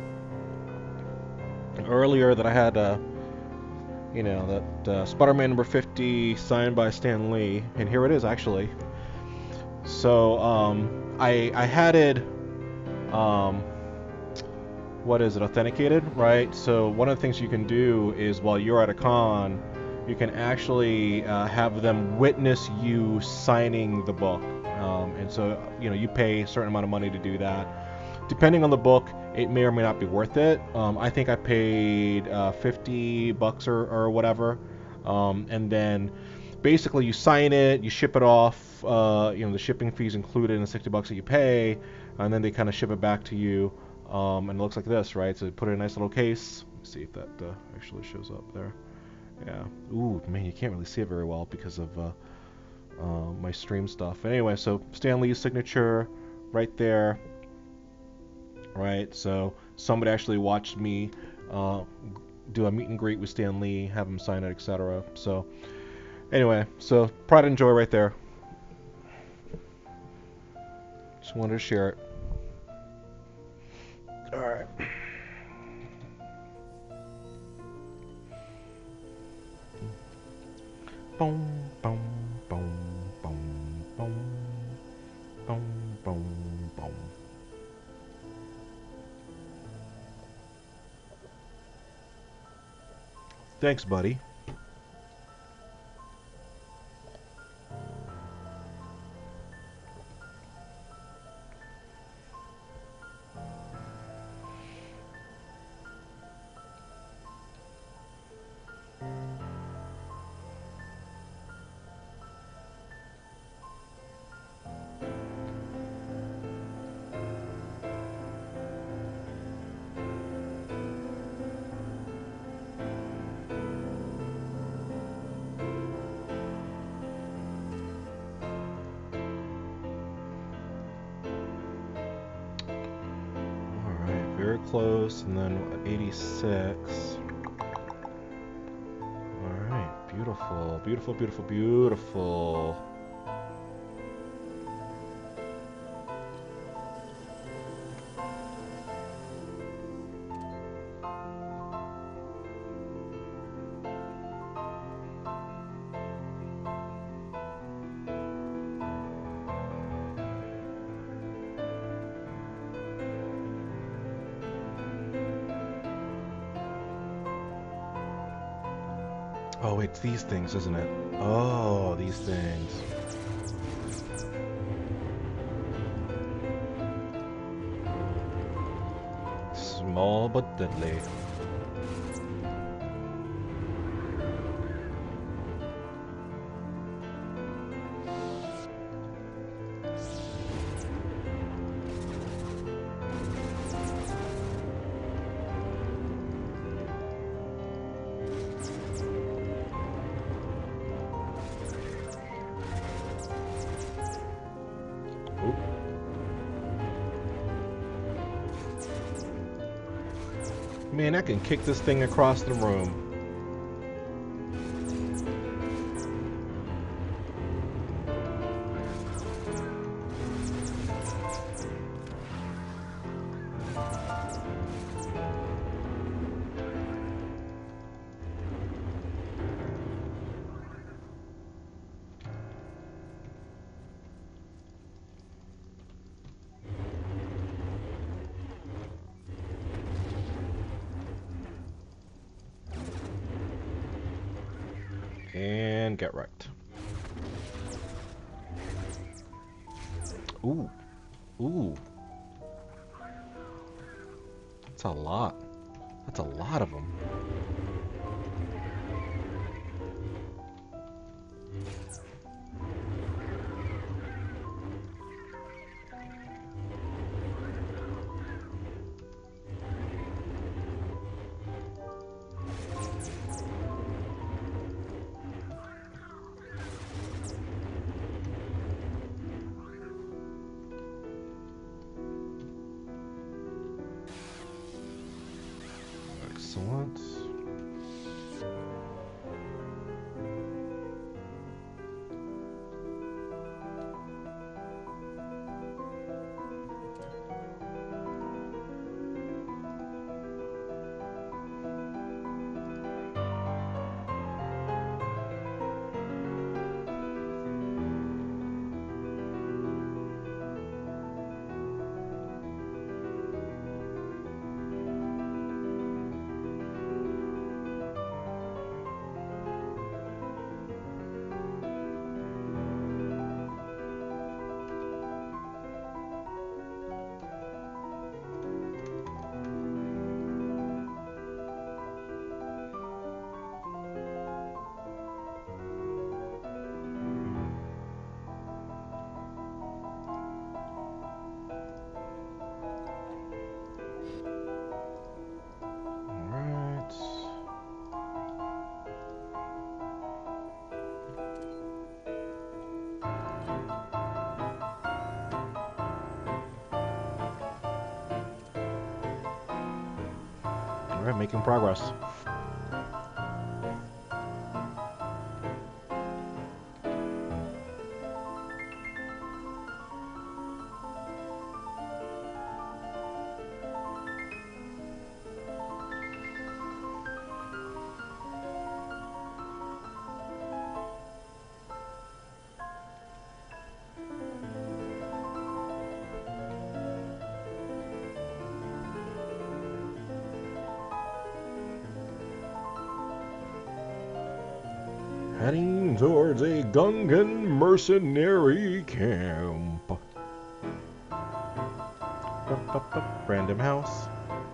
earlier that I had, uh, you know, that uh, Spider-Man number fifty signed by Stan Lee, and here it is actually. So um, I I had it, um, what is it, authenticated, right? So one of the things you can do is while you're at a con, you can actually uh, have them witness you signing the book, um, and so you know you pay a certain amount of money to do that. Depending on the book, it may or may not be worth it. Um, I think I paid uh, fifty bucks or, or whatever, um, and then basically you sign it, you ship it off. Uh, you know the shipping fees included in the sixty bucks that you pay, and then they kind of ship it back to you. Um, and it looks like this, right? So put it in a nice little case. Let's see if that uh, actually shows up there. Yeah. Ooh, man, you can't really see it very well because of uh, uh, my stream stuff. But anyway, so Stan Lee's signature right there. Right, so somebody actually watched me uh, do a meet and greet with Stan Lee, have him sign it, et cetera. So anyway, so pride and joy right there. Just wanted to share it. All right. Boom, boom, boom, boom, boom, boom, boom, boom. Thanks, buddy. Very close, and then eighty-six. Alright, beautiful, beautiful, beautiful, beautiful. Oh, it's these things, isn't it? Oh, these things. Small but deadly. Man, I can kick this thing across the room. And get wrecked. Ooh. Ooh. That's a lot. That's a lot of them. Excellent. Okay, making progress. Heading towards a Gungan mercenary camp. Up, up, up. Random house.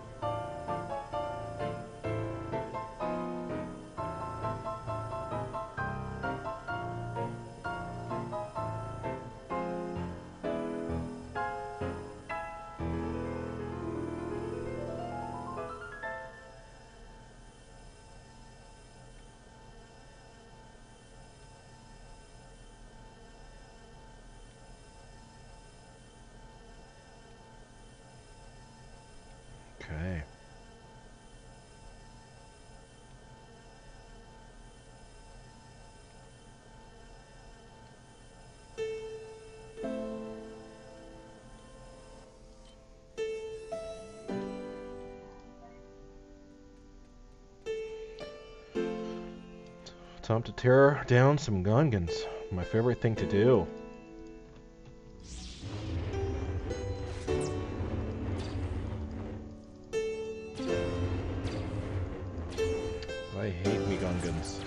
Okay. Time to tear down some Gungans. My favorite thing to do. I hate me Gungans.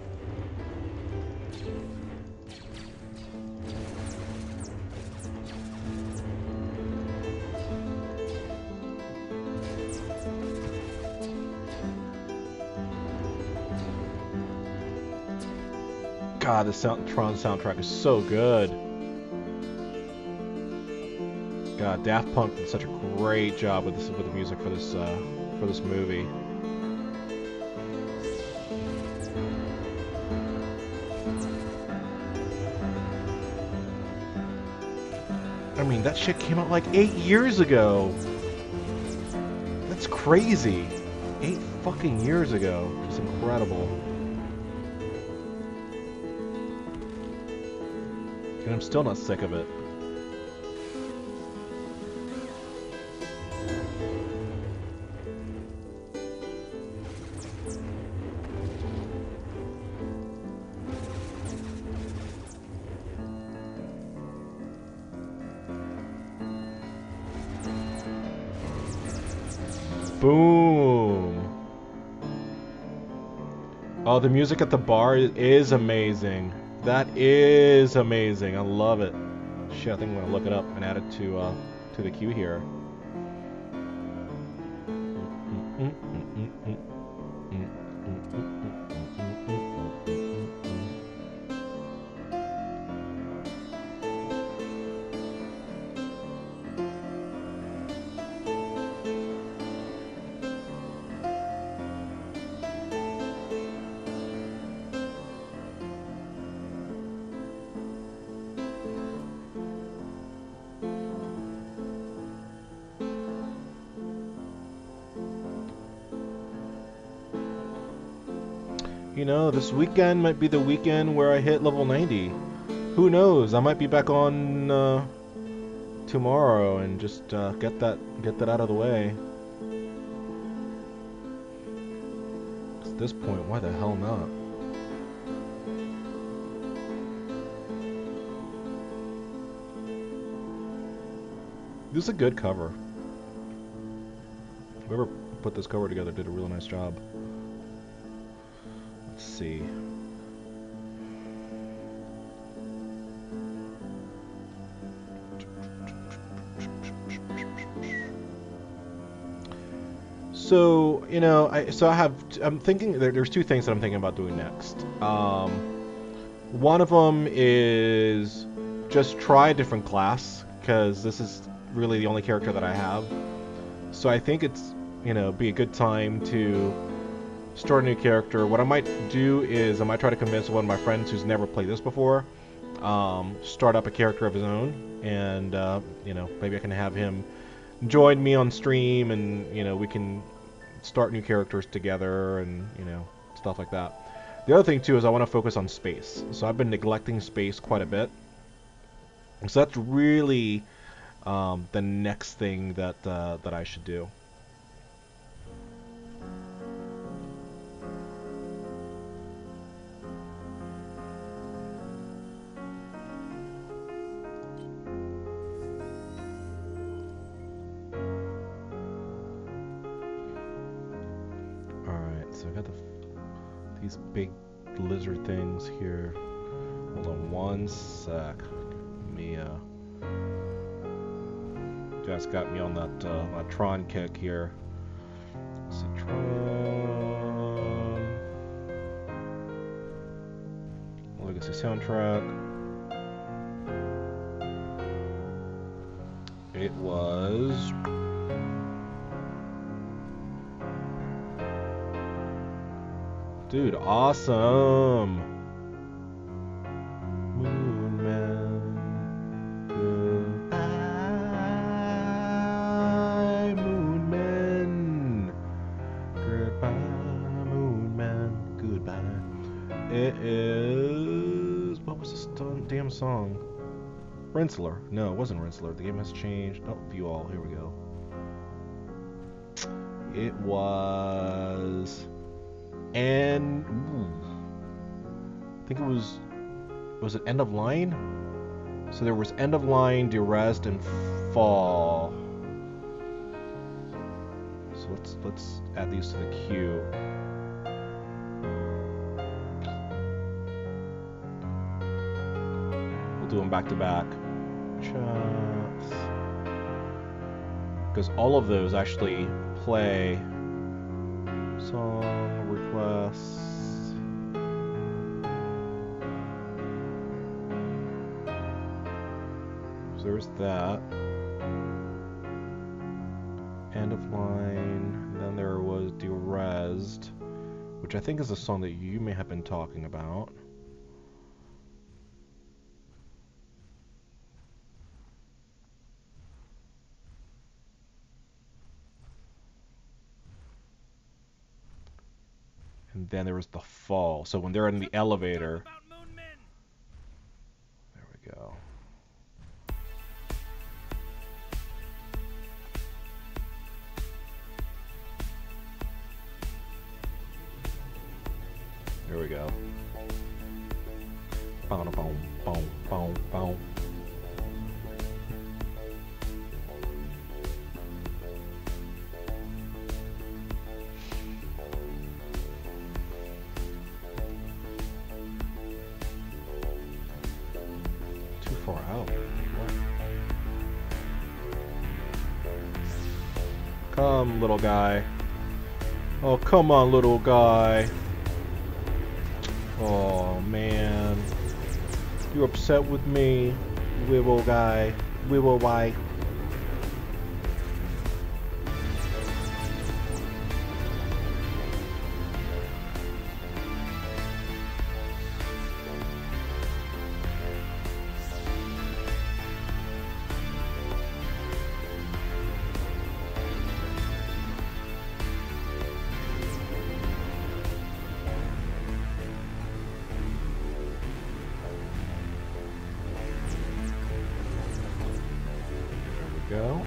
God, the sound Tron soundtrack is so good. God, Daft Punk did such a great job with this with the music for this uh, for this movie. I mean, that shit came out like eight years ago. That's crazy. Eight fucking years ago. It's incredible. And I'm still not sick of it. Boom. Oh, the music at the bar is amazing. That is amazing. I love it. Shit, I think I'm gonna look it up and add it to uh, to the queue here. You know, this weekend might be the weekend where I hit level ninety. Who knows? I might be back on uh, tomorrow and just uh, get that get that out of the way. 'Cause at this point, why the hell not? This is a good cover. Whoever put this cover together did a really nice job. Let's see. So, you know, I so I have I'm thinking there, there's two things that I'm thinking about doing next. Um, one of them is just try a different class, because this is really the only character that I have. So I think it's, you know, be a good time to start a new character. What I might do is I might try to convince one of my friends who's never played this before, um, start up a character of his own, and uh, you know, maybe I can have him join me on stream, and you know, we can start new characters together and, you know, stuff like that. The other thing, too, is I want to focus on space. So I've been neglecting space quite a bit. So that's really um, the next thing that, uh, that I should do. So I got the, these big lizard things here. Hold on one sec. Me, uh, just got me on that uh, my Tron kick here. Let's see, Tron Legacy soundtrack. It was. Dude, awesome! Moon Man, goodbye, Moon Man, goodbye, Moon Man, goodbye. It is, what was this damn song? Rensselaer. No, it wasn't Rensselaer. The game has changed. Oh, view all. Here we go. It was. And ooh, I think it was was it End of Line? So there was End of Line, Durez, and Fall. So let's let's add these to the queue. We'll do them back to back. Because all of those actually play. Song requests. So there's that. End of Line. Then there was Durezd, which I think is a song that you may have been talking about. And then there was the Fall. So when they're in the elevator. There we go. There we go. Boom, boom, boom, boom, boom. Come, little guy. Oh, come on, little guy. Oh, man. You're upset with me, little guy. Little guy. Go.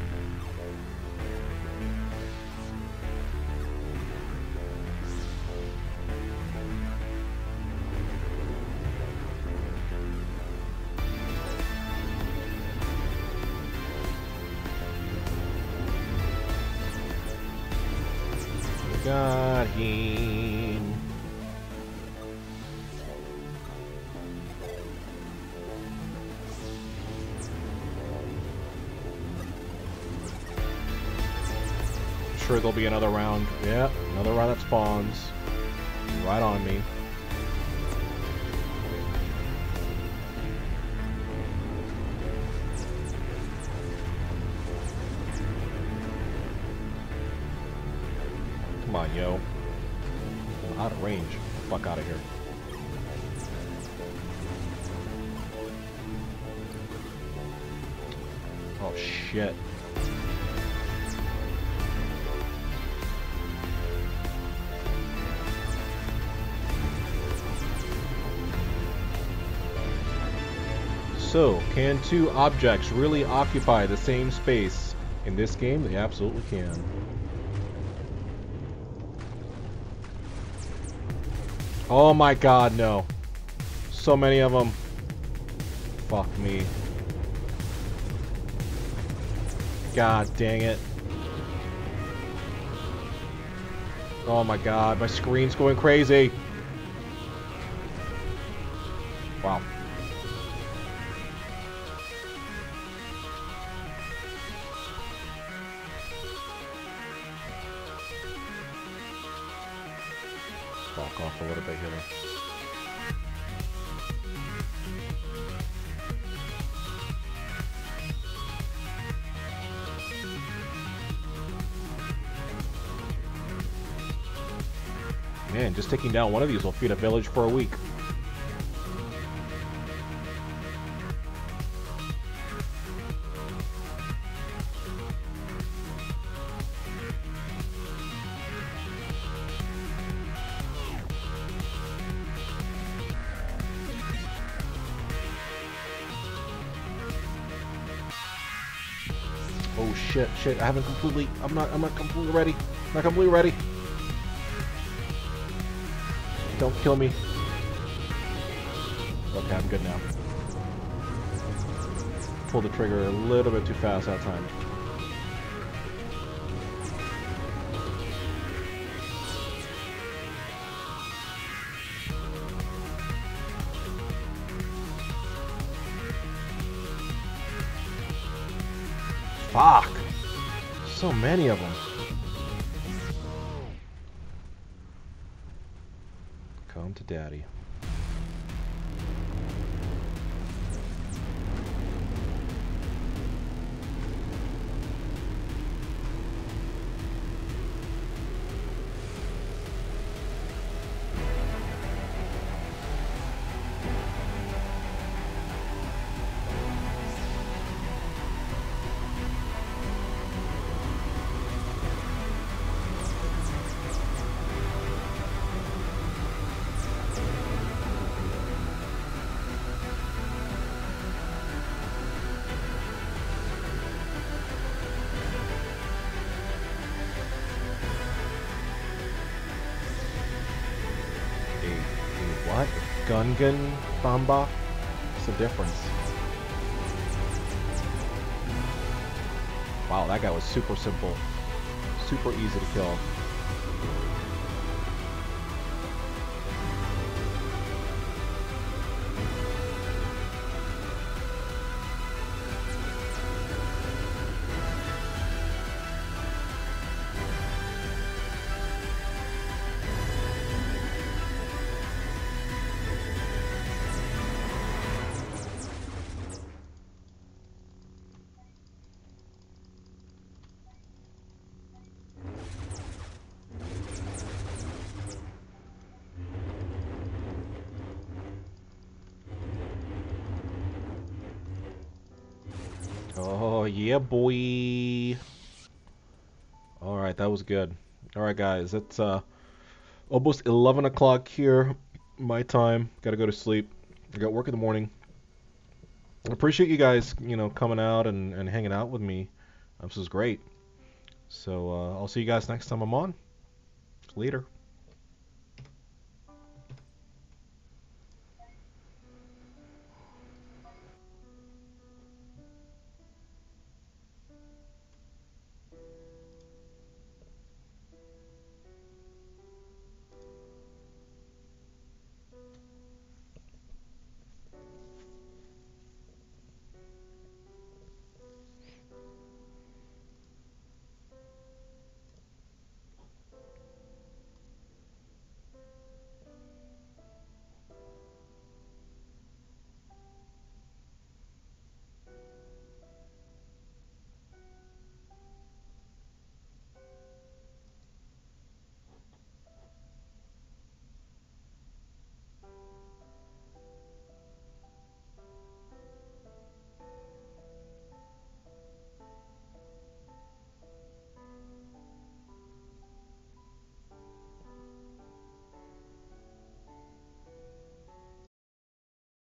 Got him. Sure, there'll be another round. Yeah, another round that spawns right on me. Come on, yo. I'm out of range. Fuck out of here. Oh shit. So, can two objects really occupy the same space? In this game, they absolutely can. Oh my god, no. So many of them. Fuck me. God dang it. Oh my god, my screen's going crazy. Wow. Back off a little bit here. Man, just taking down one of these will feed a village for a week. Oh shit, shit, I haven't completely, I'm not, I'm not completely ready. I'm not completely ready. Don't kill me. Okay, I'm good now. Pulled the trigger a little bit too fast that time. Fuck! So many of them. Come to daddy. What? Gungan Bamba? What's the difference? Wow, that guy was super simple. Super easy to kill. Oh, yeah, boy. Alright, that was good. Alright, guys, it's uh, almost eleven o'clock here, my time. Gotta go to sleep. I got work in the morning. I appreciate you guys, you know, coming out and, and hanging out with me. This was great. So, uh, I'll see you guys next time I'm on. Later.